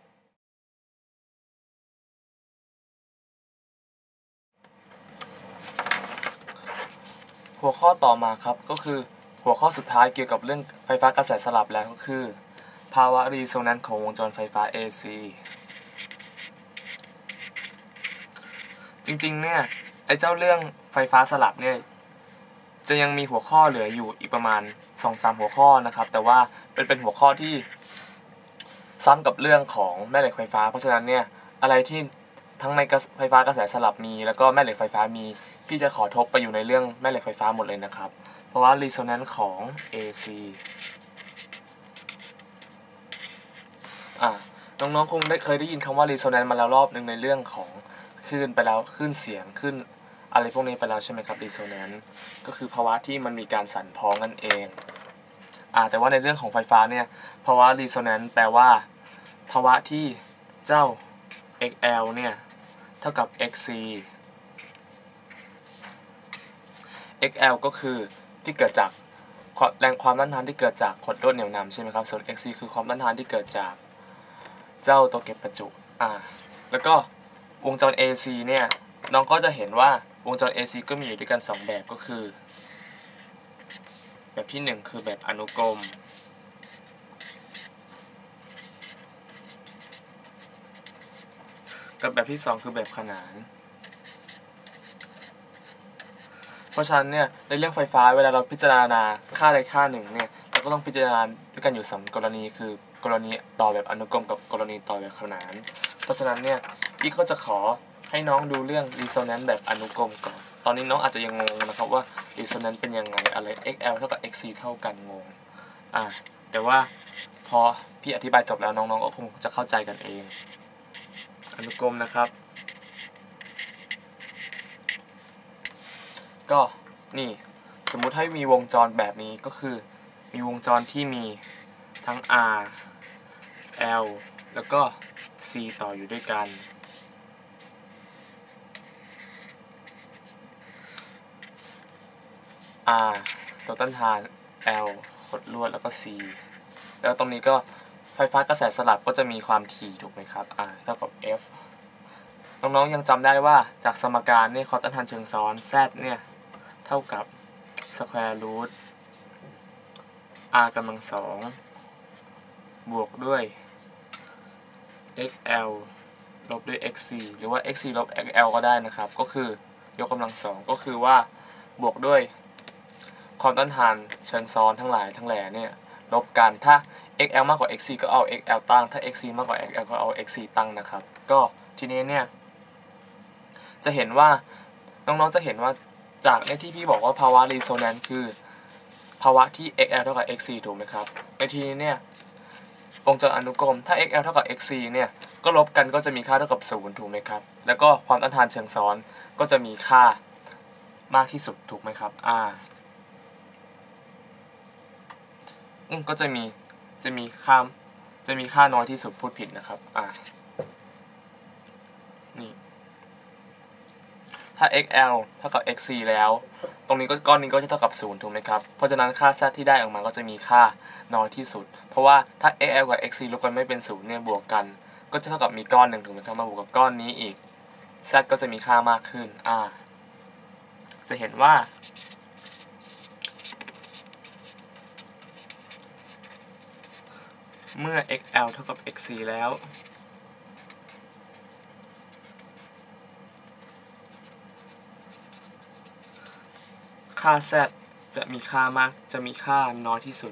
Speaker 1: หัวข้อต่อมาครับก็คือหัวข้อสุดท้ายเกี่ยวกับเรื่องไฟฟ้ากระแสสลับแล้วก็คือภาวะรีโซแนนซ์ของวงจรไฟฟ้า เอ ซี จริงๆเนี่ยไอ้เจ้าเรื่องไฟฟ้าสลับเนี่ยจะยังมีหัวข้อเหลืออยู่อีกประมาณ สองถึงสาม หัวข้อนะครับแต่ว่าเป็นเป็นหัวข้อที่ซ้ำกับเรื่องของแม่เหล็กไฟฟ้าเพราะฉะนั้นเนี่ยอะไรที่ทั้งในไฟฟ้ากระแสสลับมีแล้วก็แม่เหล็กไฟฟ้ามีพี่จะขอทบไปอยู่ในเรื่องแม่เหล็กไฟฟ้าหมดเลยนะครับเพราะว่า resonance ของ เอ ซี อ่าน้องๆคงได้เคยได้ยินคำว่า resonance มาแล้วรอบนึงในเรื่องของคลื่นไปแล้วคลื่นเสียงคลื่นอะไรพวกนี้ไปแล้วใช่ไหมครับ resonance ก็คือภาวะที่มันมีการสั่นพ้องนั่นเองอ่าแต่ว่าในเรื่องของไฟฟ้าเนี่ยภาวะ resonance แปลว่าภาวะที่เจ้า เอ็กซ์ แอล เนี่ยเท่ากับ เอ็กซ์ ซี เอ็กซ์ แอล ก็คือที่เกิดจากแรงความต้านทานที่เกิดจากขดลวดเหนี่ยวนำใช่ไหมครับส่วน เอ็กซ์ ซี คือความต้านทานที่เกิดจากเจ้าตัวเก็บประจุอ่าแล้วก็วงจร เอ ซี เนี่ยน้องก็จะเห็นว่าวงจร เอ ซี ก็มีอยู่ด้วยกันสองแบบก็คือแบบที่หนึ่งคือแบบอนุกรมกับแบบที่สองคือแบบขนานเพราะฉะนั้นเนี่ยในเรื่องไฟฟ้าเวลาเราพิจารณาค่าใดค่าหนึ่งเนี่ยเราก็ต้องพิจารณาด้วยกันอยู่สองกรณีคือกรณีต่อแบบอนุกรมกับกรณีต่อแบบขนานเพราะฉะนั้นเนี่ยพี่ก็จะขอให้น้องดูเรื่อง resonance แบบอนุกรมก่อนตอนนี้น้องอาจจะยังงงนะครับว่า resonance เป็นยังไงอะไร เอ็กซ์ แอล เท่ากับ เอ็กซ์ ซี เท่ากันงงอ่าแต่ว่าพอพี่อธิบายจบแล้วน้องๆก็คงจะเข้าใจกันเองอนุกรมนะครับก็นี่สมมุติให้มีวงจรแบบนี้ก็คือมีวงจรที่มีทั้ง R L แล้วก็ C ต่ออยู่ด้วยกัน R ตัวต้านทาน L ขดลวดแล้วก็ C แล้วตรงนี้ก็ไฟฟ้ากระแสสลับก็จะมีความถี่ถูกไหมครับ R เท่ากับ F น้องๆยังจำได้ว่าจากสมการเนี่ยความต้านทานเชิงซ้อน Z เนี่ยเท่ากับ square root r กำลังสองบวกด้วย xl ลบด้วย xc หรือว่า xc ลบ xl ก็ได้นะครับก็คือยกกำลังสองก็คือว่าบวกด้วยความต้านทานเชิงซ้อนทั้งหลายทั้งแหล่เนี่ยลบกันถ้า xl มากกว่า xc ก็เอา xl ตั้งถ้า xc มากกว่า xl ก็เอา xc ตั้งนะครับก็ทีนี้เนี่ยจะเห็นว่าน้องๆจะเห็นว่าจากในที่พี่บอกว่าภาวะ resonance คือภาวะที่ xl เท่ากับ xc ถูกไหมครับในทีนี้เนี่ยวงจรอนุกรมถ้า xl เท่ากับ xc เนี่ยก็ลบกันก็จะมีค่าเท่ากับศูนย์ถูกไหมครับแล้วก็ความต้านทานเชิงซ้อนก็จะมีค่ามากที่สุดถูกไหมครับอ่าอืมก็จะมีจะมีค่าจะมีค่าน้อยที่สุดพูดผิดนะครับอ่านี่ถ้า xl เท่ากับ xc แล้วตรงนี้ก็ก้อนนี้ก็จะเท่ากับศูนย์ถูกไหมครับเพราะฉะนั้นค่า z ที่ได้ออกมาก็จะมีค่าน้อยที่สุดเพราะว่าถ้า xl กับ xc ลบกันไม่เป็นศูนย์เนี่ยบวกกันก็จะเท่ากับมีก้อนหนึ่งถูกไหมครับมาบวกกับก้อนนี้อีก z ก็จะมีค่ามากขึ้นอ่าจะเห็นว่าเมื่อ xl เท่ากับ xc แล้วค่า z จะมีค่ามากจะมีค่าน้อยที่สุด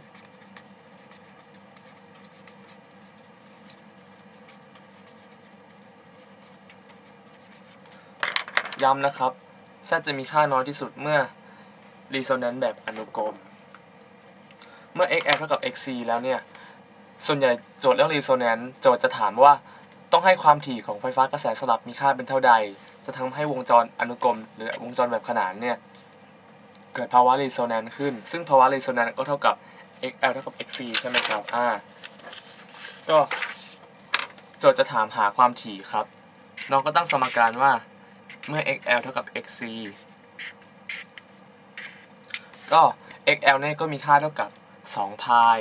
Speaker 1: ย้ำนะครับ z จะมีค่าน้อยที่สุดเมื่อ resonance แบบอนุกรมเมื่อ xl เท่ากับ xc แล้วเนี่ยส่วนใหญ่โจทย์เรื่อง resonance โจทย์จะถามว่าต้องให้ความถี่ของไฟฟ้ากระแสสลับมีค่าเป็นเท่าใดจะทำให้วงจรอนุกรมหรือวงจรแบบขนานเนี่ยเกิดภาวะ resonance ขึ้นซึ่งภาวะ resonance ก็เท่ากับ xl เท่ากับ xc ใช่ไหมครับอ่าก็โจทย์จะถามหาความถี่ครับน้องก็ตั้งสมการว่าเมื่อ xl เท่ากับ xc ก็ xl เนี่ยก็มีค่าเท่ากับสองพาย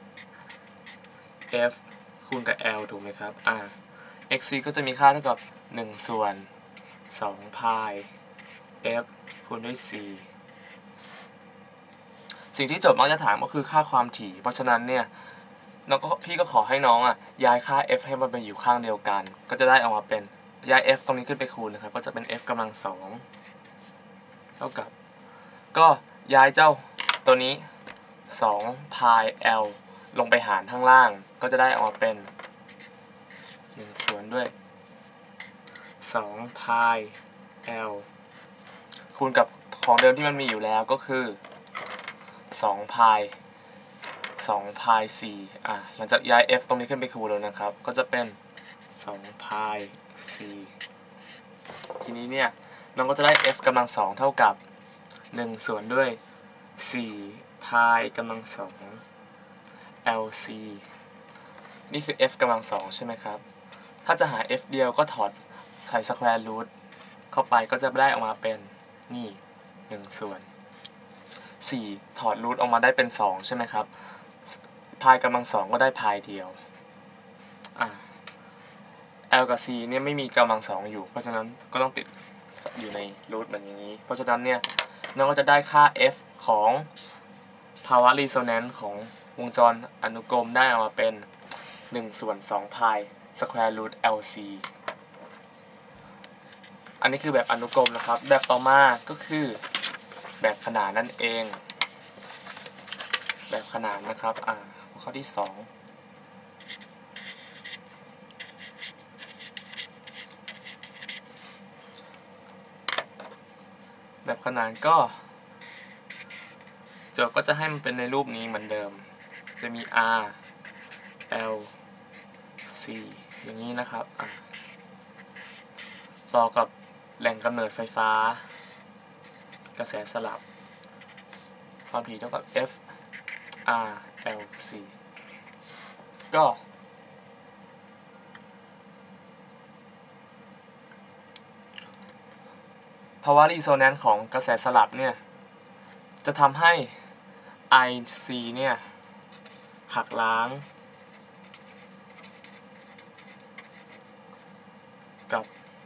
Speaker 1: f คูณกับ l ถูกไหมครับอ่า xc ก็จะมีค่าเท่ากับหนึ่งส่วนสองพาย f คูณด้วย c สิ่งที่โจทย์มักจะถามก็คือค่าความถี่เพราะฉะนั้นเนี่ยแล้วก็พี่ก็ขอให้น้องอ่ะย้ายค่า f ให้มันไปอยู่ข้างเดียวกันก็จะได้ออกมาเป็นย้าย f ตรงนี้ขึ้นไปคูณนะครับก็จะเป็น f กำลังสองเท่ากับก็ย้ายเจ้าตัวนี้สองพาย l ลงไปหารข้างล่างก็จะได้ออกมาเป็นหนึ่งส่วนด้วยสองพาย l คูณกับของเดิมที่มันมีอยู่แล้วก็คือสองพายสองพายสี่อ่ะหลังจากย้าย f ตรงนี้ขึ้นไปคูณแล้วนะครับก็จะเป็นสองพายสี่ทีนี้เนี่ยน้องก็จะได้ f กำลังสองเท่ากับหนึ่งส่วนด้วยสี่พายกำลังสอง lc นี่คือ f กำลังสองใช่ไหมครับถ้าจะหา f เดียวก็ถอดใส่สแควร์รูทเข้าไปก็จะได้ออกมาเป็นนี่หนึ่งส่วนสี่ถอดรูทออกมาได้เป็นสองใช่ไหมครับพายกำลังสองก็ได้พายเดียวอ่า l กับ c เนี่ยไม่มีกำลังสองอยู่เพราะฉะนั้นก็ต้องติดอยู่ในรูทแบบนี้เพราะฉะนั้นเนี่ยน้องก็จะได้ค่า f ของภาวะรีโซแนนซ์ของวงจรอนุกรมได้ออกมาเป็นหนึ่งส่วนสองพายสแควร์รูท lc อันนี้คือแบบอนุกรมนะครับแบบต่อมาก็คือแบบขนานนั่นเองแบบขนานนะครับอ่าข้อที่สองแบบขนานก็โจทย์ก็จะให้มันเป็นในรูปนี้เหมือนเดิมจะมี r l c อย่างนี้นะครับอ่าต่อกับแหล่งกำเนิดไฟฟ้ากระแสสลับความถี่เท่ากับ f r l c ก็ภาวะรีโซแนนซ์ของกระแสสลับเนี่ยจะทำให้ ic เนี่ยหักล้างกับ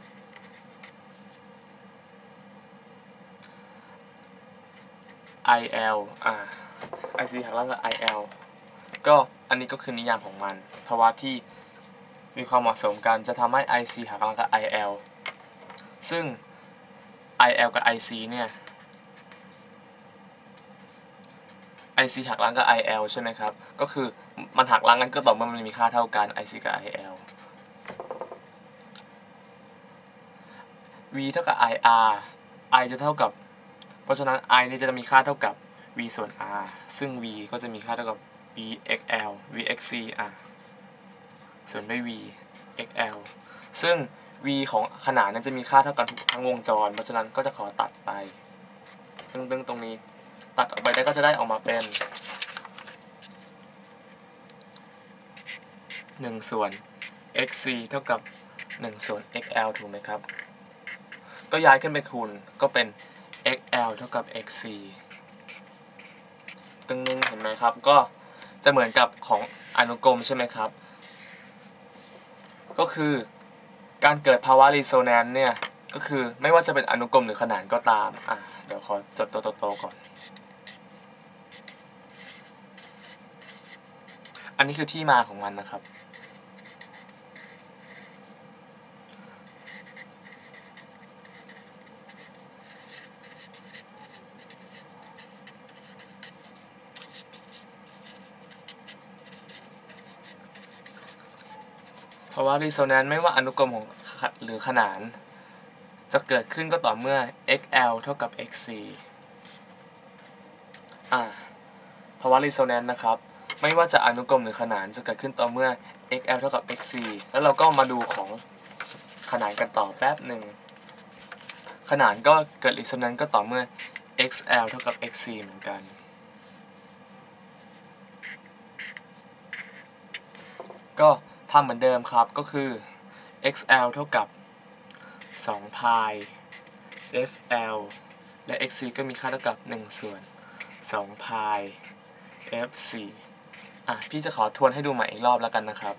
Speaker 1: il อ่า ic หักล้างกับ il ก็อันนี้ก็คือนิยามของมันภาวะที่มีความเหมาะสมกันจะทำให้ ic หักล้างกับ il ซึ่ง il กับ ic เนี่ย ic หักล้างกับ il ใช่ไหมครับก็คือมันหักล้างกันก็ต่อเมื่อมันมีค่าเท่ากัน ic กับ il v เท่ากับ ir i จะเท่ากับเพราะฉะนั้น i นี่จะมีค่าเท่ากับ v ส่วน r ซึ่ง v ก็จะมีค่าเท่ากับ vxl vxc อ่ะส่วนด้วย v xl ซึ่ง v ของขนานนั้นจะมีค่าเท่ากันทั้งวงจรเพราะฉะนั้นก็จะขอตัดไปตึ้งๆตรงนี้ตัดออกไปได้ก็จะได้ออกมาเป็นหนึ่งส่วน xc เท่ากับหนึ่งส่วน xl ถูกไหมครับก็ย้ายขึ้นไปคูณก็เป็น xl เท่ากับ xc ตึ้งเห็นไหมครับก็จะเหมือนกับของอนุกรมใช่ไหมครับก็คือการเกิดภาวะรีโซแนนซ์เนี่ยก็คือไม่ว่าจะเป็นอนุกรมหรือขนานก็ตามอ่ะเดี๋ยวขอจดตัวโตๆก่อนอันนี้คือที่มาของมันนะครับภาวะรีโซแนนซ์ไม่ว่าอนุกรมของหรือขนานจะเกิดขึ้นก็ต่อเมื่อ xl เท่ากับ xc อ่าภาวะรีโซแนนซ์นะครับไม่ว่าจะอนุกรมหรือขนานจะเกิดขึ้นต่อเมื่อ xl เท่ากับ xc แล้วเราก็มาดูของขนานกันต่อแป๊บหนึ่งขนานก็เกิดรีโซแนนซ์ก็ต่อเมื่อ xl เท่ากับ xc เหมือนกันก็ทำเหมือนเดิมครับก็คือ xl เท่ากับสองพาย fl และ xc ก็มีค่าเท่ากับหนึ่งส่วนสองพาย fc อ่ะพี่จะขอทวนให้ดูใหม่อีกรอบแล้วกันนะครับ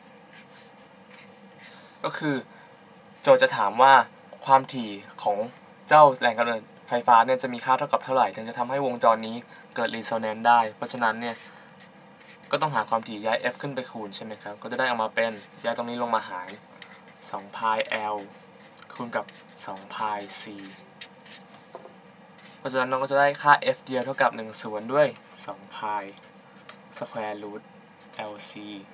Speaker 1: ก็คือโจทย์จะถามว่าความถี่ของเจ้าแหล่งกำเนิดไฟฟ้าเนี่ยจะมีค่าเท่ากับเท่าไหร่ถึงจะทำให้วงจรนี้เกิดรีโซแนนซ์ได้เพราะฉะนั้นเนี่ยก็ต้องหาความถี่ย้าย f ขึ้นไปคูณใช่ไหมครับก็จะได้ออกมาเป็นย้ายตรงนี้ลงมาหารสองพาย l คูณกับสองพาย c เพราะฉะนั้นเราก็จะได้ค่า f เดียวเท่ากับหนึ่งส่วนด้วยสองพายสแควร์รูท lc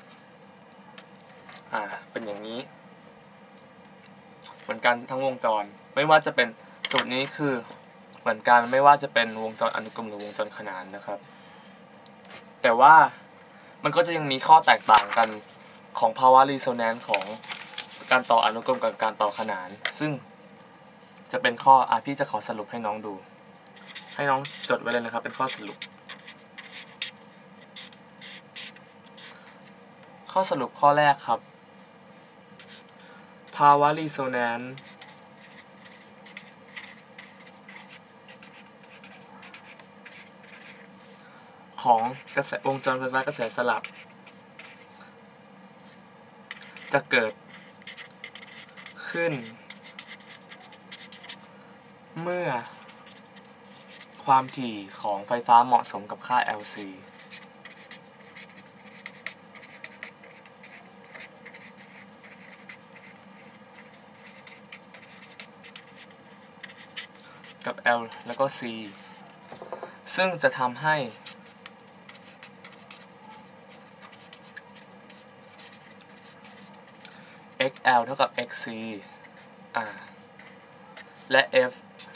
Speaker 1: อ่าเป็นอย่างนี้เหมือนกันทั้งวงจรไม่ว่าจะเป็นสูตรนี้คือเหมือนกันไม่ว่าจะเป็นวงจรอนุกรมหรือวงจรขนานนะครับแต่ว่ามันก็จะยังมีข้อแตกต่างกันของภาวะ resonance ของการต่ออนุกรมกับการต่อขนานซึ่งจะเป็นข้ออ่ะพี่จะขอสรุปให้น้องดูให้น้องจดไว้เลยนะครับเป็นข้อสรุปข้อสรุปข้อแรกครับภาวะ resonance ของกระแสวงจรไฟฟ้ากระแสสลับจะเกิดขึ้นเมื่อความถี่ของไฟฟ้าเหมาะสมกับค่า lc กับ L แล้วก็ C ซึ่งจะทำให้ xl เท่ากับ xc อ่าและ f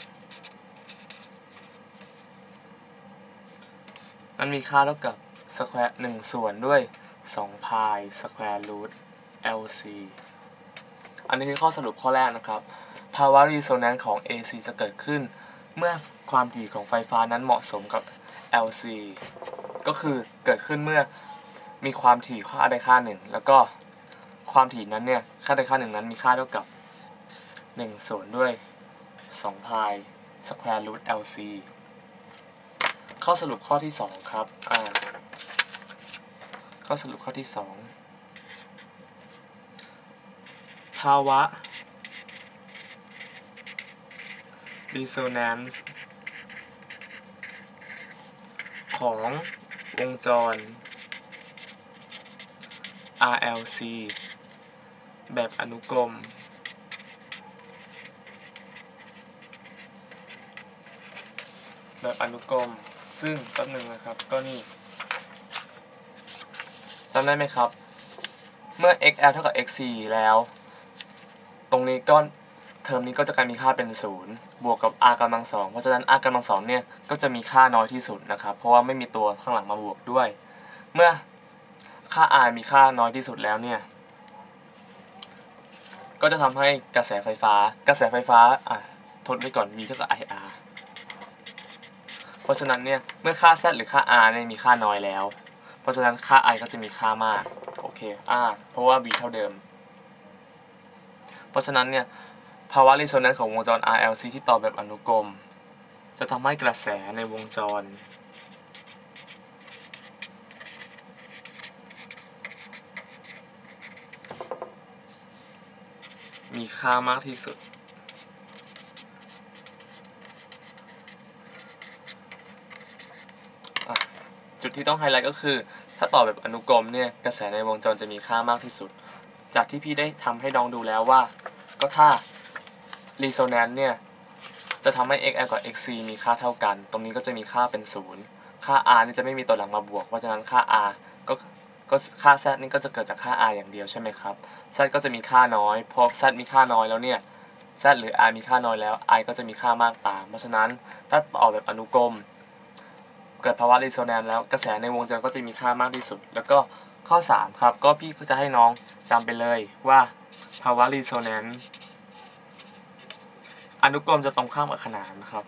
Speaker 1: มันมีค่าเท่ากับสแควร์หนึ่งส่วนด้วยสองพายสแควร์รูท lc อันนี้คือข้อสรุปข้อแรกนะครับภาวะ resonance ของ ac จะเกิดขึ้นเมื่อความถี่ของไฟฟ้านั้นเหมาะสมกับ lc ก็คือเกิดขึ้นเมื่อมีความถี่ค่าใดค่าหนึ่งแล้วก็ความถี่นั้นเนี่ยค่าใดค่าหนึ่งนั้นมีค่าเท่ากับหนึ่งส่วนด้วยสองพายสแควร์รูท lc ข้อสรุปข้อที่สองครับอ่าข้อสรุปข้อที่สองภาวะ resonance ของวงจร อาร์ แอล ซี แบบอนุกรมแบบอนุกรมซึ่งแป๊บนึงนะครับก็นี่จำได้ไหมครับเมื่อ xl เท่ากับ xc แล้วตรงนี้ก็เทอมนี้ก็จะกลายมีค่าเป็นศูนย์บวกกับ r กำลังสองเพราะฉะนั้น r กำลังสองเนี่ยก็จะมีค่าน้อยที่สุดนะครับเพราะว่าไม่มีตัวข้างหลังมาบวกด้วยเมื่อค่า r มีค่าน้อยที่สุดแล้วเนี่ยก็จะทำให้กระแสไฟฟ้ากระแสไฟฟ้าอ่ะทดไว้ก่อน v เท่ากับ ir เพราะฉะนั้นเนี่ยเมื่อค่า z หรือค่า r เนี่ยมีค่าน้อยแล้วเพราะฉะนั้นค่า i ก็จะมีค่ามากโอเค r เพราะว่า v เท่าเดิมเพราะฉะนั้นเนี่ยภาวะ resonance ของวงจร อาร์ แอล ซี ที่ต่อแบบอนุกรมจะทำให้กระแสในวงจรมีค่ามากที่สุดจุดที่ต้องไฮไลท์ก็คือถ้าต่อแบบอนุกรมเนี่ยกระแสในวงจรจะมีค่ามากที่สุดจากที่พี่ได้ทำให้น้องดูแล้วว่าก็ถ้า resonance เนี่ยจะทำให้ xl กับ xc มีค่าเท่ากันตรงนี้ก็จะมีค่าเป็นศูนย์ค่า r นี่จะไม่มีตัวหลังมาบวกเพราะฉะนั้นค่า r ก็ก็ค่า z นี่ก็จะเกิดจากค่า r อย่างเดียวใช่ไหมครับ z ก็จะมีค่าน้อยพอ z มีค่าน้อยแล้วเนี่ย z หรือ r มีค่าน้อยแล้ว i ก็จะมีค่ามากตามเพราะฉะนั้นถ้าต่อแบบอนุกรมเกิดภาวะ resonance แล้วกระแสในวงจรก็จะมีค่ามากที่สุดแล้วก็ข้อสามครับก็พี่ก็จะให้น้องจำไปเลยว่าภาวะ resonance อนุกรมจะตรงข้ามกับขนานนะครับ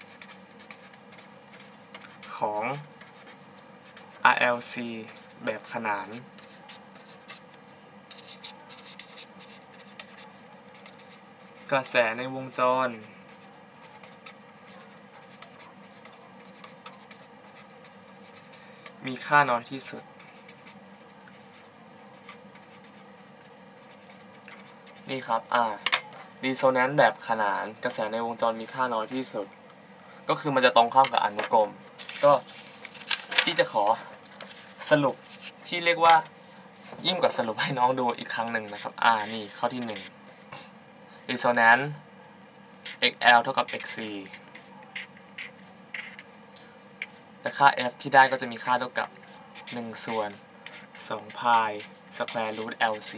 Speaker 1: ของ อาร์ แอล ซี แบบขนานกระแสในวงจรมีค่าน้อยที่สุดนี่ครับอ่า resonance แบบขนานกระแสในวงจรมีค่าน้อยที่สุดก็คือมันจะตรงข้ามกับอนุกรมก็ที่จะขอสรุปที่เรียกว่ายิ่งกว่าสรุปให้น้องดูอีกครั้งหนึ่งนะครับอ่านี่ข้อที่หนึ่ง resonance xl เท่ากับ xc และค่า f ที่ได้ก็จะมีค่าเท่ากับหนึ่งส่วนสองพาย square root lc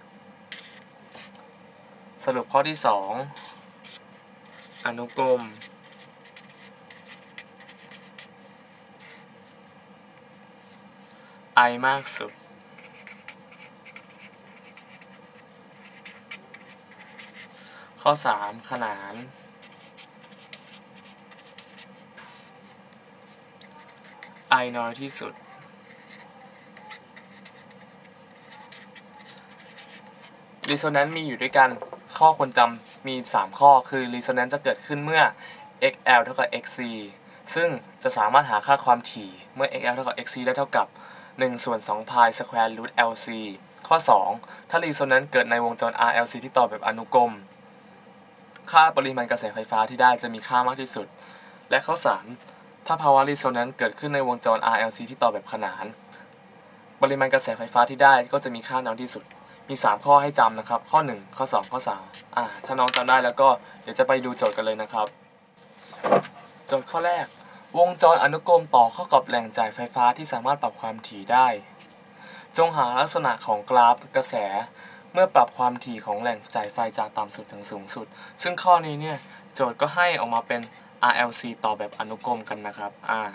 Speaker 1: สรุปข้อที่สองอนุกรมI มากสุดข้อสามขนาน I น้อยที่สุดResonance มีอยู่ด้วยกันข้อควรจำมีสามข้อคือ Resonance จะเกิดขึ้นเมื่อ xl เท่ากับ xc ซึ่งจะสามารถหาค่าความถี่เมื่อ xl เท่ากับ xc ได้เท่ากับหนึ่งส่วนสองพาย square root lc ข้อสองถ้า Resonance เกิดในวงจร อาร์ แอล ซี ที่ต่อแบบอนุกรมค่าปริมาณกระแสไฟฟ้าที่ได้จะมีค่ามากที่สุดและข้อสามถ้าภาวะ Resonance เกิดขึ้นในวงจร อาร์ แอล ซี ที่ต่อแบบขนานปริมาณกระแสไฟฟ้าที่ได้ก็จะมีค่าน้อยที่สุดมีสามข้อให้จำนะครับข้อหนึ่งข้อสองข้อสามอ่าถ้าน้องจำได้แล้วก็เดี๋ยวจะไปดูโจทย์กันเลยนะครับโจทย์ข้อแรกวงจรอนุกรมต่อเข้ากับแหล่งจ่ายไฟฟ้าที่สามารถปรับความถี่ได้จงหาลักษณะของกราฟกระแสเมื่อปรับความถี่ของแหล่งจ่ายไฟจากต่ำสุดถึงสูงสุดซึ่งข้อนี้เนี่ยโจทย์ก็ให้ออกมาเป็น อาร์ แอล ซี ต่อแบบอนุกรมกันนะครับอ่า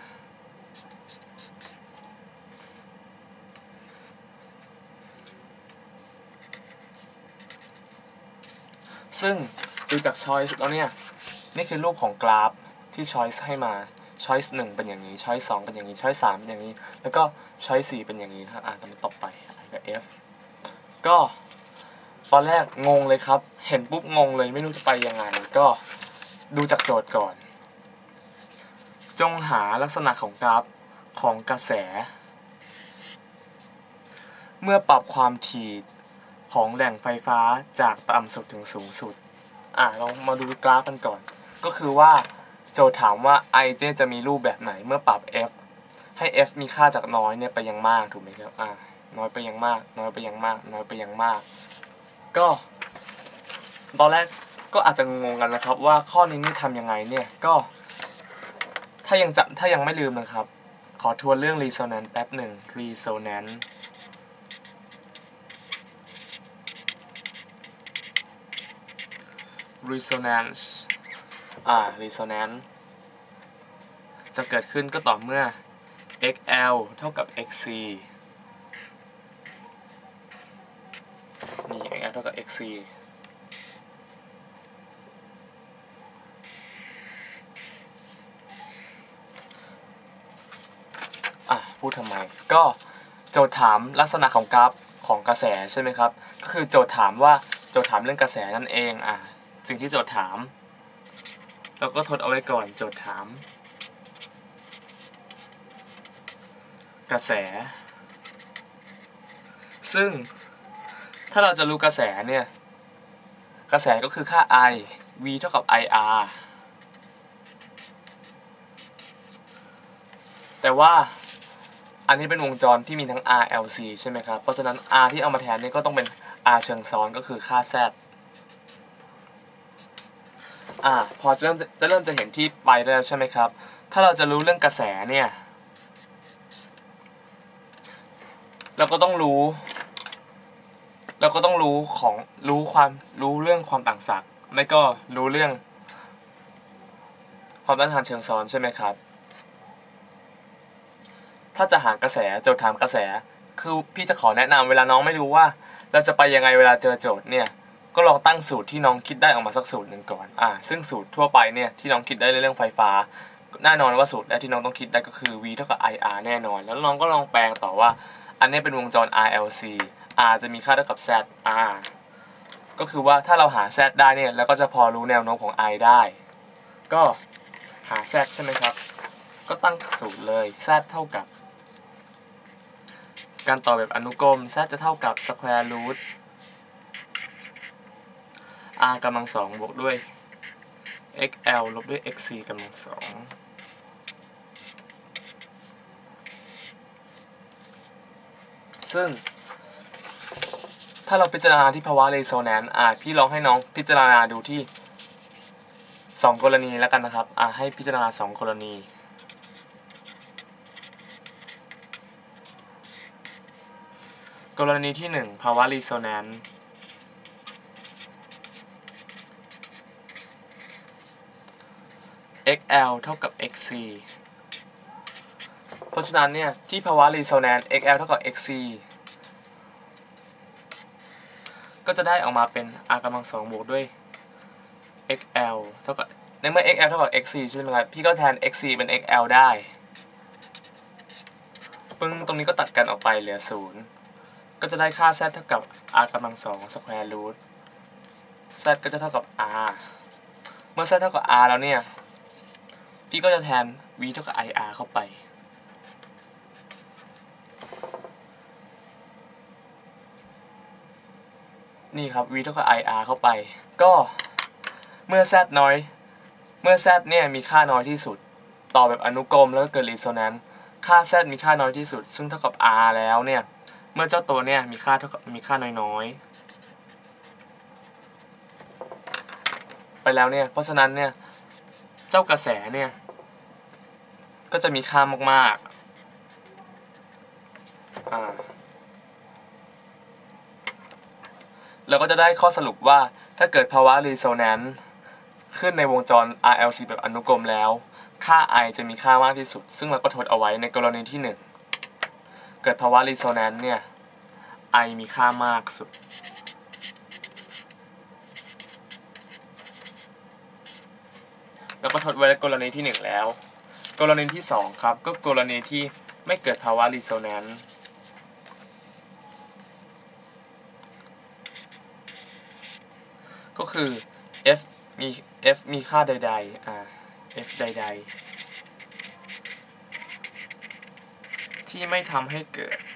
Speaker 1: ซึ่งดูจาก choice แล้วเนี่ยนี่คือรูปของกราฟที่ choice ให้มา choice หนึ่งเป็นอย่างนี้ choice สองเป็นอย่างนี้ choice สามเป็นอย่างนี้แล้วก็ choice สี่เป็นอย่างนี้ครับอ่าตอนนี้ตกไป I กับ F ก็ตอนแรกงงเลยครับเห็นปุ๊บงงเลยไม่รู้จะไปยังไงก็ดูจากโจทย์ก่อนจงหาลักษณะของกราฟของกระแสเมื่อปรับความถี่ของแหล่งไฟฟ้าจากต่ำสุดถึงสูงสุดอ่ะลองมาดูกราฟกันก่อนก็คือว่าโจทย์ถามว่า I จะมีรูปแบบไหนเมื่อปรับ F ให้ F มีค่าจากน้อยเนี่ยไปยังมากถูกไหมครับอ่ะน้อยไปยังมากน้อยไปยังมากน้อยไปยังมากก็ตอนแรกก็อาจจะงงกันนะครับว่าข้อนี้นี่ทำยังไงเนี่ยก็ถ้ายังจำถ้ายังไม่ลืมนะครับขอทวนเรื่อง resonance แป๊บหนึ่ง resonance resonance อ่า resonance จะเกิดขึ้นก็ต่อเมื่อ xl เท่ากับ xc นี่ xl เท่ากับ xc อ่ะพูดทำไมก็โจทย์ถามลักษณะของกราฟของกระแสใช่ไหมครับก็คือโจทย์ถามว่าโจทย์ถามเรื่องกระแสนั่นเองอ่ะสิ่งที่โจทย์ถามเราก็ทดเอาไว้ก่อนโจทย์ถามกระแสซึ่งถ้าเราจะรู้กระแสเนี่ยกระแสก็คือค่า I V เท่ากับ ไอ อาร์ แต่ว่าอันนี้เป็นวงจรที่มีทั้ง อาร์ แอล ซี ใช่ไหมครับเพราะฉะนั้น R ที่เอามาแทนนี่ก็ต้องเป็น R เชิงซ้อนก็คือค่า Z อ่าพอจะเริ่มจะเริ่มจะเห็นที่ไปแล้วใช่ไหมครับถ้าเราจะรู้เรื่องกระแสเนี่ยเราก็ต้องรู้เราก็ต้องรู้ของรู้ความรู้เรื่องความต่างศักย์ไม่ก็รู้เรื่องความต้านทานเชิงซ้อนใช่ไหมครับถ้าจะหากระแสโจทย์ถามกระแสคือพี่จะขอแนะนำเวลาน้องไม่รู้ว่าเราจะไปยังไงเวลาเจอโจทย์เนี่ยก็ลองตั้งสูตรที่น้องคิดได้ออกมาสักสูตรหนึ่งก่อนอ่าซึ่งสูตรทั่วไปเนี่ยที่น้องคิดได้ในเรื่องไฟฟ้าแน่นอนว่าสูตรแรกที่น้องต้องคิดได้ก็คือ V เท่ากับ ไอ อาร์ แน่นอนแล้วน้องก็ลองแปลงต่อว่าอันนี้เป็นวงจร อาร์ แอล ซี R จะมีค่าเท่ากับ Z R ก็คือว่าถ้าเราหา Z ได้เนี่ยแล้วก็จะพอรู้แนวโน้มของ I ได้ก็หา Z ใช่ไหมครับก็ตั้งสูตรเลย Z เท่ากับการต่อแบบอนุกรม Z จะเท่ากับ square root R กำลังสองบวกด้วย xl ลบด้วย xc กำลังสองซึ่งถ้าเราพิจารณาที่ภาวะ resonance อ่าพี่ลองให้น้องพิจารณาดูที่สองกรณีแล้วกันนะครับอ่าให้พิจารณาสองกรณีกรณีที่หนึ่งภาวะ resonanceเอ็กซ์ แอล เท่ากับ เอ็กซ์ ซี เพราะฉะนั้นเนี่ยที่ภาวะ resonance เอ็กซ์ แอล เท่ากับ เอ็กซ์ ซี ก็จะได้ออกมาเป็น r กำลังสองบวกด้วย เอ็กซ์ แอล เท่ากับในเมื่อ เอ็กซ์ แอล เท่ากับ เอ็กซ์ ซี ใช่ไหมครับพี่ก็แทน เอ็กซ์ ซี เป็น เอ็กซ์ แอล ได้ปึ้งตรงนี้ก็ตัดกันออกไปเหลือศูนย์ก็จะได้ค่า z เท่ากับ r กำลังสองสแควร์รูท z ก็จะเท่ากับ r เมื่อ z เท่ากับ r แล้วเนี่ยพี่ก็จะแทน v เท่ากับ ir เข้าไปนี่ครับ v เท่ากับ ir เข้าไปก็เมื่อ z น้อยเมื่อ z เนี่ยมีค่าน้อยที่สุดต่อแบบอนุกรมแล้วก็เกิด resonance ค่า z มีค่าน้อยที่สุดซึ่งเท่ากับ r แล้วเนี่ยเมื่อเจ้าตัวเนี่ยมีค่าเท่ากับมีค่าน้อยๆไปแล้วเนี่ยเพราะฉะนั้นเนี่ยเจ้ากระแสเนี่ยก็จะมีค่ามากๆอ่าเราก็จะได้ข้อสรุปว่าถ้าเกิดภาวะ resonance ขึ้นในวงจร อาร์ แอล ซี แบบอนุกรมแล้วค่า I จะมีค่ามากที่สุดซึ่งเราก็ทดเอาไว้ในกรณีที่หนึ่งเกิดภาวะ resonance เนี่ย I มีค่ามากสุดแล้วก็ทดไว้ในกรณีที่หนึ่งแล้วกรณีที่สองครับก็กรณีที่ไม่เกิดภาวะ resonance ก็คือ F มี F มีค่าใดๆอ่า F ใดๆที่ไม่ทำให้เกิด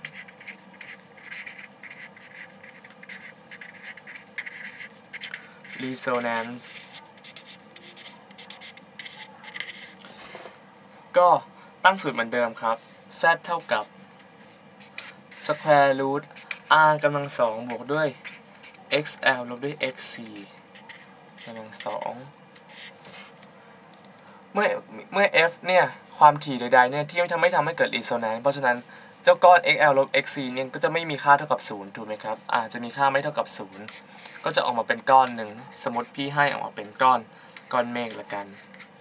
Speaker 1: resonance ก็ตั้งสูตรเหมือนเดิมครับ z เท่ากับ square root r กำลังสองบวกด้วย xl ลบด้วย xc กำลังสองเมื่อเมื่อ f เนี่ยความถี่ใดๆเนี่ยที่ไม่ทำให้ทำให้เกิด resonance เพราะฉะนั้นเจ้าก้อน xl ลบ xc เนี่ยก็จะไม่มีค่าเท่ากับศูนย์ถูกไหมครับอาจจะมีค่าไม่เท่ากับศูนย์ก็จะออกมาเป็นก้อนหนึ่งสมมติพี่ให้ออกมาเป็นก้อนก้อนเมฆละกัน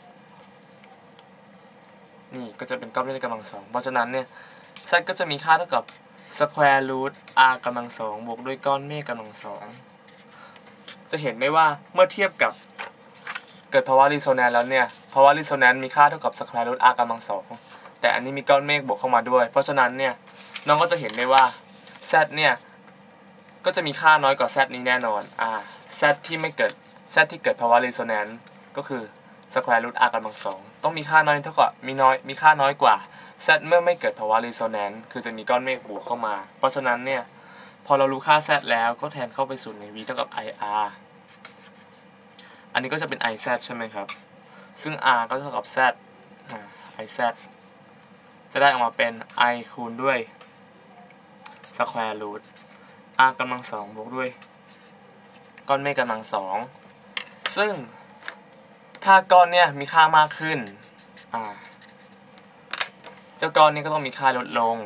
Speaker 1: นี่ก็จะเป็นก้อนเมฆกำลังสองเพราะฉะนั้นเนี่ย z ก็จะมีค่าเท่ากับ square root r กำลังสองบวกด้วยก้อนเมฆกำลังสองจะเห็นได้ว่าเมื่อเทียบกับเกิดภาวะ resonance แล้วเนี่ยภาวะ resonance มีค่าเท่ากับ square root r กำลังสองแต่อันนี้มีก้อนเมฆบวกเข้ามาด้วยเพราะฉะนั้นเนี่ยน้องก็จะเห็นได้ว่า z เนี่ยก็จะมีค่าน้อยกว่า z นี้แน่นอนอ่า z ที่ไม่เกิด z ที่เกิดภาวะ resonance ก็คือ square root r กำลังสองต้องมีค่าน้อยเท่ากับมีน้อยมีค่าน้อยกว่า z เมื่อไม่เกิดภาวะ resonance คือจะมีก้อนเมฆบวกเข้ามาเพราะฉะนั้นเนี่ยพอเรารู้ค่า z แล้วก็แทนเข้าไปสูตรใน v เท่ากับ ir อันนี้ก็จะเป็น iz ใช่ไหมครับซึ่ง r ก็เท่ากับ z อ่า iz จะได้ออกมาเป็น i คูณด้วย square root r กำลังสองบวกด้วยก้อนเมฆกำลังสองซึ่งถ้าก้อนเนี่ยมีค่ามากขึ้นอ่าเจ้าก้อนนี้ก็ต้องมีค่าลดลง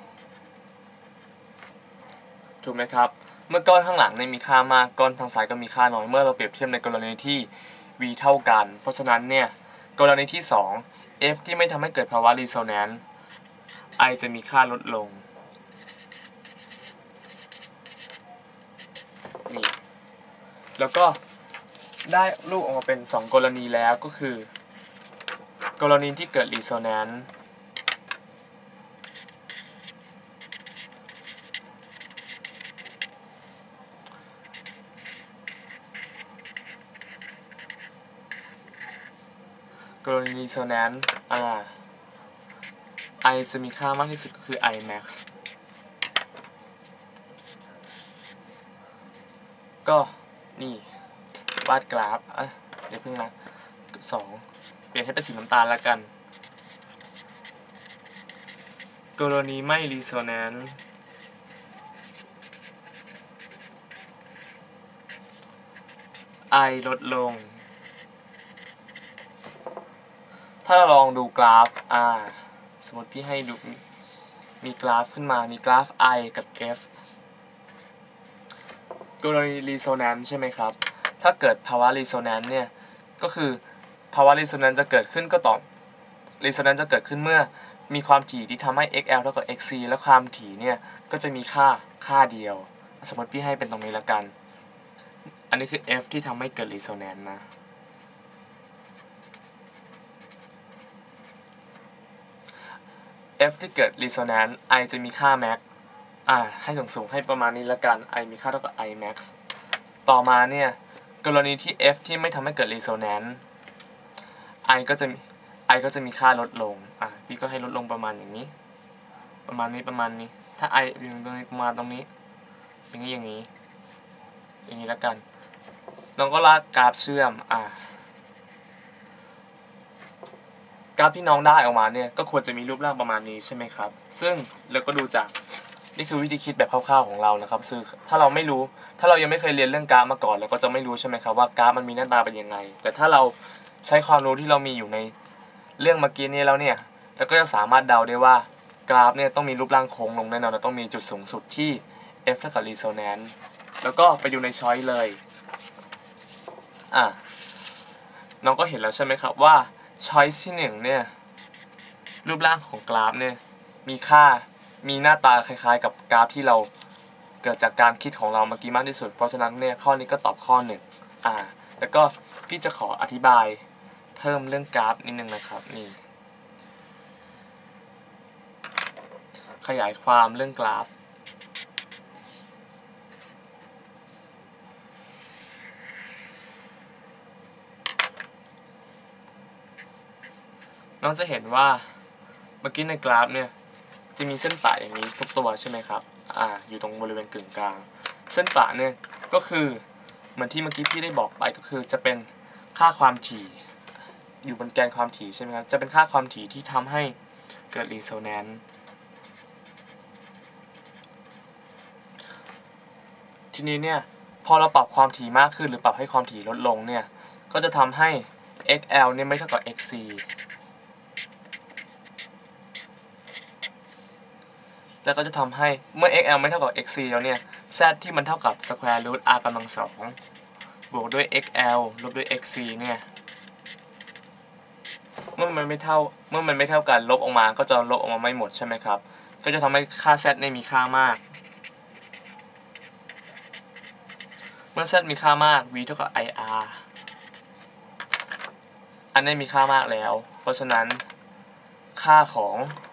Speaker 1: ถูกไหมครับเมื่อก้อนข้างหลังเนี่ยมีค่ามากก้อนทางซ้ายก็มีค่าน้อยเมื่อเราเปรียบเทียบในกรณีที่ v เท่ากันเพราะฉะนั้นเนี่ยกรณีที่สอง f ที่ไม่ทำให้เกิดภาวะ resonance i จะมีค่าลดลงนี่แล้วก็ได้รูปออกมาเป็นสองกรณีแล้วก็คือกรณีที่เกิด resonanceกรณี resonance อ่า i จะมีค่ามากที่สุดก็คือ i max ก็นี่วาดกราฟอ่ะเดี๋ยวเพิ่งนะสองเปลี่ยนให้เป็นสีน้ำตาลแล้วกันกรณีไม่ resonance i ลดลงถ้าเราลองดูกราฟ r สมมติพี่ให้ดูมีกราฟขึ้นมามีกราฟ i กับ f กรณี resonance ใช่ไหมครับถ้าเกิดภาวะ resonance เนี่ยก็คือภาวะ resonance จะเกิดขึ้นก็ต่อ resonance จะเกิดขึ้นเมื่อมีความถี่ที่ทำให้ xl เท่ากับ xc และความถี่เนี่ยก็จะมีค่าค่าเดียวสมมติพี่ให้เป็นตรงนี้แล้วกันอันนี้คือ f ที่ทำให้เกิด resonance นะf ที่เกิด resonance i จะมีค่า max อ่าให้สูงๆให้ประมาณนี้แล้วกัน i มีค่าเท่ากับ i max ต่อมาเนี่ยกรณีที่ f ที่ไม่ทำให้เกิด resonance i ก็จะ i ก็จะมีค่าลดลงอ่าพี่ก็ให้ลดลงประมาณอย่างนี้ประมาณนี้ประมาณนี้ถ้า i อยู่ตรงนี้ประมาณตรงนี้อย่างนี้อย่างนี้อย่างนี้แล้วกันน้องก็ลากกราฟเชื่อมอ่ากราฟที่น้องได้ออกมาเนี่ยก็ควรจะมีรูปร่างประมาณนี้ใช่ไหมครับซึ่งเราก็ดูจากนี่คือวิธีคิดแบบคร่าวๆของเรานะครับซึ่งถ้าเราไม่รู้ถ้าเรายังไม่เคยเรียนเรื่องกราฟมาก่อนเราก็จะไม่รู้ใช่ไหมครับว่ากราฟมันมีหน้าตาเป็นยังไงแต่ถ้าเราใช้ความรู้ที่เรามีอยู่ในเรื่องเมื่อกี้นี้แล้วเนี่ยเราก็จะสามารถเดาได้ว่ากราฟเนี่ยต้องมีรูปร่างโค้งลงแน่นอนและต้องมีจุดสูงสุดที่ f เท่ากับ resonance แล้วก็ไปดูในช้อยเลยอ่ะน้องก็เห็นแล้วใช่ไหมครับว่าchoice ที่หนึ่งเนี่ยรูปร่างของกราฟเนี่ยมีค่ามีหน้าตาคล้ายๆกับกราฟที่เราเกิดจากการคิดของเราเมื่อกี้มากที่สุดเพราะฉะนั้นเนี่ยข้อนี้ก็ตอบข้อหนึ่งอ่าแล้วก็พี่จะขออธิบายเพิ่มเรื่องกราฟนิดนึงนะครับนี่ขยายความเรื่องกราฟน้องจะเห็นว่าเมื่อกี้ในกราฟเนี่ยจะมีเส้นประอย่างนี้ทุกตัวใช่ไหมครับอ่าอยู่ตรงบริเวณกึ่งกลางเส้นประเนี่ยก็คือเหมือนที่เมื่อกี้พี่ได้บอกไปก็คือจะเป็นค่าความถี่อยู่บนแกนความถี่ใช่ไหมครับจะเป็นค่าความถี่ที่ทำให้เกิด resonance ทีนี้เนี่ยพอเราปรับความถี่มากขึ้นหรือปรับให้ความถี่ลดลงเนี่ยก็จะทำให้ xl เนี่ยไม่เท่ากับ xcแล้วก็จะทำให้เมื่อ xl ไม่เท่ากับ xc แล้วเนี่ย z ที่มันเท่ากับ square root r กำลังสองบวกด้วย xl ลบด้วย xc เนี่ยเมื่อมันไม่เท่าเมื่อมันไม่เท่ากันลบออกมาก็จะลบออกมาไม่หมดใช่ไหมครับก็จะทำให้ค่า z เนี่ยมีค่ามากเมื่อ z มีค่ามาก v เท่ากับ ir อันนี้มีค่ามากแล้วเพราะฉะนั้นค่าของ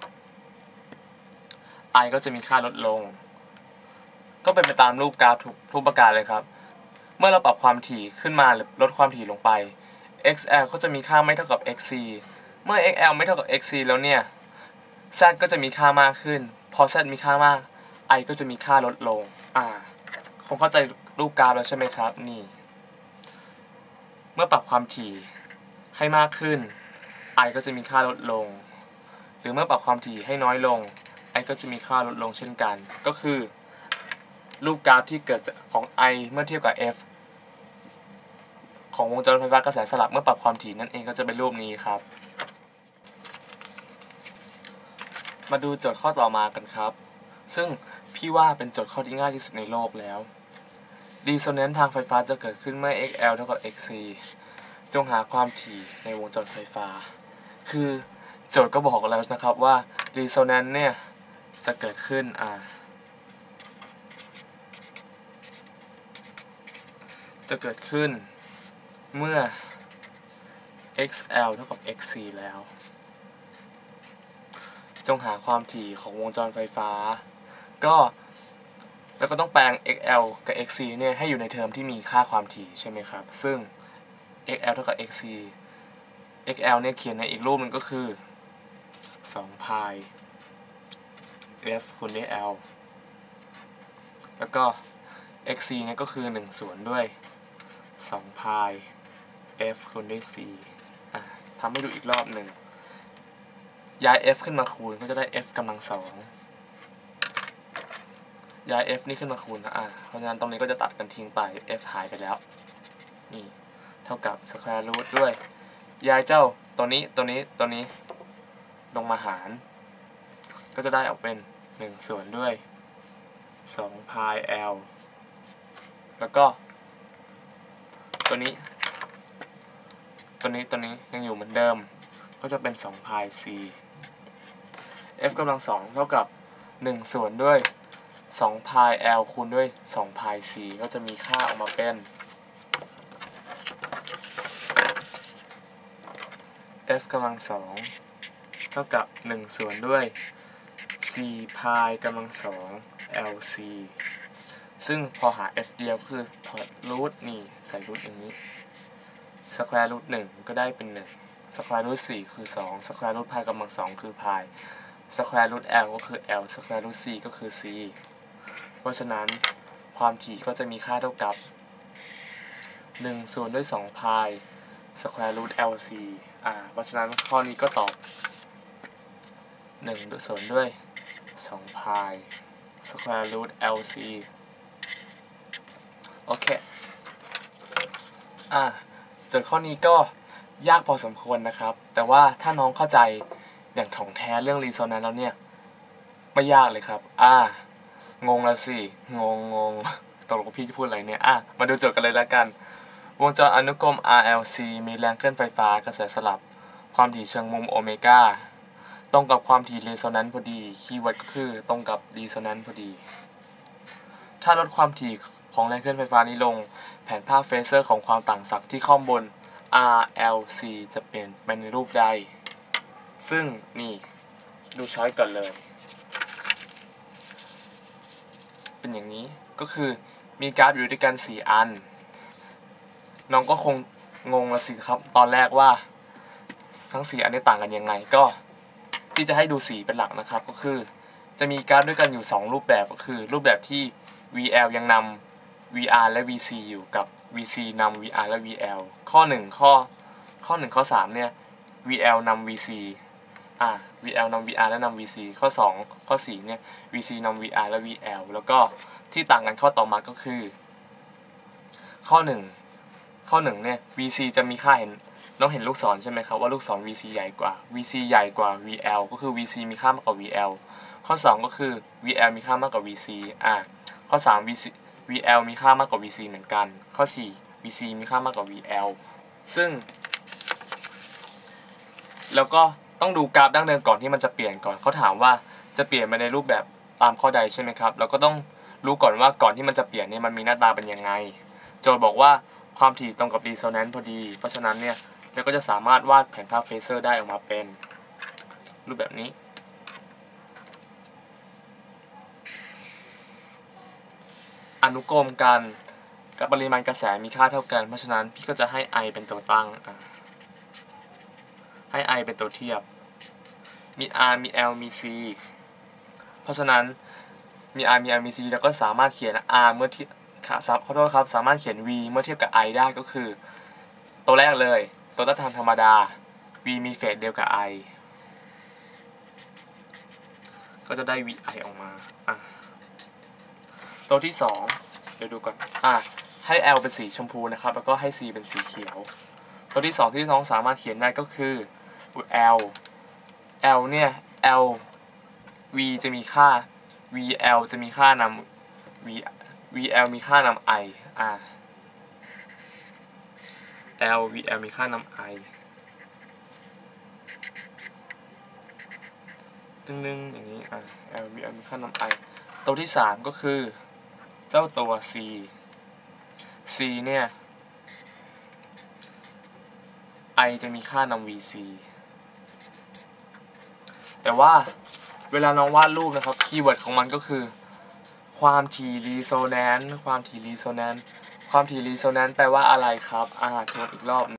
Speaker 1: i ก็จะมีค่าลดลงก็เป็นไปตามรูปกราฟทุกทุกประการเลยครับเมื่อเราปรับความถี่ขึ้นมาหรือลดความถี่ลงไป xl ก็จะมีค่าไม่เท่ากับ xc เมื่อ xl ไม่เท่ากับ xc แล้วเนี่ย z ก็จะมีค่ามากขึ้นพอ z มีค่ามาก i ก็จะมีค่าลดลงอ่าคงเข้าใจรูปกราฟแล้วใช่ไหมครับนี่เมื่อปรับความถี่ให้มากขึ้น i ก็จะมีค่าลดลงหรือเมื่อปรับความถี่ให้น้อยลง i ก็จะมีค่าลดลงเช่นกันก็คือรูปกราฟที่เกิดของ i เมื่อเทียบกับ f ของวงจรไฟฟ้ากระแสสลับเมื่อปรับความถี่นั่นเองก็จะเป็นรูปนี้ครับมาดูโจทย์ข้อต่อมากันครับซึ่งพี่ว่าเป็นโจทย์ข้อที่ง่ายที่สุดในโลกแล้ว Resonance ทางไฟฟ้าจะเกิดขึ้นเมื่อ xl เท่ากับ xc จงหาความถี่ในวงจรไฟฟ้าคือโจทย์ก็บอกแล้วนะครับว่า Resonance เนี่ยจะเกิดขึ้นอ่าจะเกิดขึ้นเมื่อ xl เท่ากับ xc แล้วจงหาความถี่ของวงจรไฟฟ้าก็แล้วก็ต้องแปลง xl กับ xc เนี่ยให้อยู่ในเทอมที่มีค่าความถี่ใช่ไหมครับซึ่ง xl เท่ากับ xc xl เนี่ยเขียนในอีกรูปหนึ่งก็คือสองพาย f คูณด้วย l แล้วก็ xc เนี่ยก็คือหนึ่งส่วนด้วยสองพาย f คูณด้วย c อ่ะทำให้ดูอีกรอบหนึ่งย้าย f ขึ้นมาคูณก็จะได้ f กำลังสองย้าย f นี่ขึ้นมาคูณนะอ่ะเพราะฉะนั้นตรงนี้ก็จะตัดกันทิ้งไป f หายไปแล้วนี่เท่ากับ square root ด้วยย้ายเจ้าตัวนี้ตัวนี้ตัวนี้ลงมาหารก็จะได้ออกเป็นหนึ่งส่วนด้วยสองพาย l แล้วก็ตัวนี้ตัวนี้ตัวนี้ยังอยู่เหมือนเดิมก็จะเป็นสองพาย c f กำลังสองเท่ากับหนึ่งส่วนด้วยสองพาย l คูณด้วยสองพาย c ก็จะมีค่าออกมาเป็น f กำลังสองเท่ากับหนึ่งส่วนด้วยสี่พายกำลังสอง lc ซึ่งพอหา f เดียวคือถอดรูทนี่ใส่รูทอย่างนี้ square root หนึ่งก็ได้เป็นหนึ่ง square root สี่คือสอง square root พายกำลังสองคือพาย square root l ก็คือ l square root c ก็คือ c เพราะฉะนั้นความถี่ก็จะมีค่าเท่ากับหนึ่งส่วนด้วยสองพาย square root lc อ่าเพราะฉะนั้นข้อนี้ก็ตอบหนึ่งส่วนด้วยสองพาย square root lc โอเคอ่าโจทย์ข้อนี้ก็ยากพอสมควรนะครับแต่ว่าถ้าน้องเข้าใจอย่างถ่องแท้เรื่อง resonance แล้วเนี่ยไม่ยากเลยครับอ่างงละสิงงงงตกลงพี่จะพูดอะไรเนี่ยอ่ะมาดูโจทย์กันเลยแล้วกันวงจรอนุกรม อาร์ แอล ซี มีแรงเคลื่อนไฟฟ้ากระแสสลับความถี่เชิงมุมโอเมก้าตรงกับความถี่ resonance พอดีคีย์เวิร์ดก็คือตรงกับ resonance พอดีถ้าลดความถี่ของแรงเคลื่อนไฟฟ้านี้ลงแผนภาพเฟเซอร์ของความต่างศักย์ที่ข้อมูล อาร์ แอล ซี จะเปลี่ยนไปในรูปใดซึ่งนี่ดูช้อยก่อนเลยเป็นอย่างนี้ก็คือมีกราฟอยู่ด้วยกันสี่อันน้องก็คงงงละสิครับตอนแรกว่าทั้งสี่อันนี้ต่างกันยังไงก็ที่จะให้ดูสีเป็นหลักนะครับก็คือจะมีกราฟด้วยกันอยู่สองรูปแบบก็คือรูปแบบที่ วี แอล ยังนำ วี อาร์ และ วี ซี อยู่กับ วี ซี นำ วี อาร์ และ วี แอล ข้อหนึ่งข้อข้อหนึ่งข้อสามเนี่ย วี แอล นำ วี ซี อ่า วี แอล นำ วี อาร์ และนำ วี ซี ข้อสองข้อสี่เนี่ย วี ซี นำ วี อาร์ และ วี แอล แล้วก็ที่ต่างกันข้อต่อมาก็คือข้อหนึ่งข้อหนึ่งเนี่ย วี ซี จะมีค่าเห็นน้องเห็นลูกศรใช่ไหมครับว่าลูกศร วี ซี ใหญ่กว่า วี ซี ใหญ่กว่า วี แอล ก็คือ วี ซี มีค่ามากกว่า วี แอล ข้อสองก็คือ วี แอล มีค่ามากกว่า วี ซี อ่าข้อสาม วี ซี วี แอล มีค่ามากกว่า วี ซี เหมือนกันข้อสี่ วี ซี มีค่ามากกว่า วี แอล ซึ่งแล้วก็ต้องดูกราฟดั้งเดิมก่อนที่มันจะเปลี่ยนก่อนเขาถามว่าจะเปลี่ยนมาในรูปแบบตามข้อใดใช่ไหมครับเราก็ต้องรู้ก่อนว่าก่อนที่มันจะเปลี่ยนเนี่ยมันมีหน้าตาเป็นยังไงโจทย์บอกว่าความถี่ตรงกับ resonance พอดีเพราะฉะนั้นเนี่ยเราก็จะสามารถวาดแผนภาพเฟเซอร์ได้ออกมาเป็นรูปแบบนี้อนุกรมกันกับปริมาณกระแสมีค่าเท่ากันเพราะฉะนั้นพี่ก็จะให้ I เป็นตัวตั้งให้ I เป็นตัวเทียบมี R มี L มี C เพราะฉะนั้นมี R มี L มี C แล้วก็สามารถเขียน R เมื่อที่ขอโทษครับสามารถเขียน V เมื่อเทียบกับ I ได้ก็คือตัวแรกเลยตัวต้านทานธรรมดา V มีเฟสเดียวกับ I ก็จะได้ วี ไอ ออกมาอ่ะตัวที่สองเดี๋ยวดูก่อนอ่ะให้ L เป็นสีชมพูนะครับแล้วก็ให้ C เป็นสีเขียวตัวที่สองที่น้องสามารถเขียนได้ก็คือ L L เนี่ย L V จะมีค่า วี แอล จะมีค่านำ V วี แอล มีค่านำ I อ่า L วี แอล มีค่านำ I ตึ้งนึงอย่างนี้อ่า L วี แอล มีค่านำ I ตัวที่สามก็คือเจ้าตัว C C เนี่ย I จะมีค่านำ วี ซี แต่ว่าเวลาน้องวาดรูปนะครับคีย์เวิร์ดของมันก็คือความถี่ resonance ความถี่ resonance ความถี่ resonance แปลว่าอะไรครับอ่าทวนอีกรอบ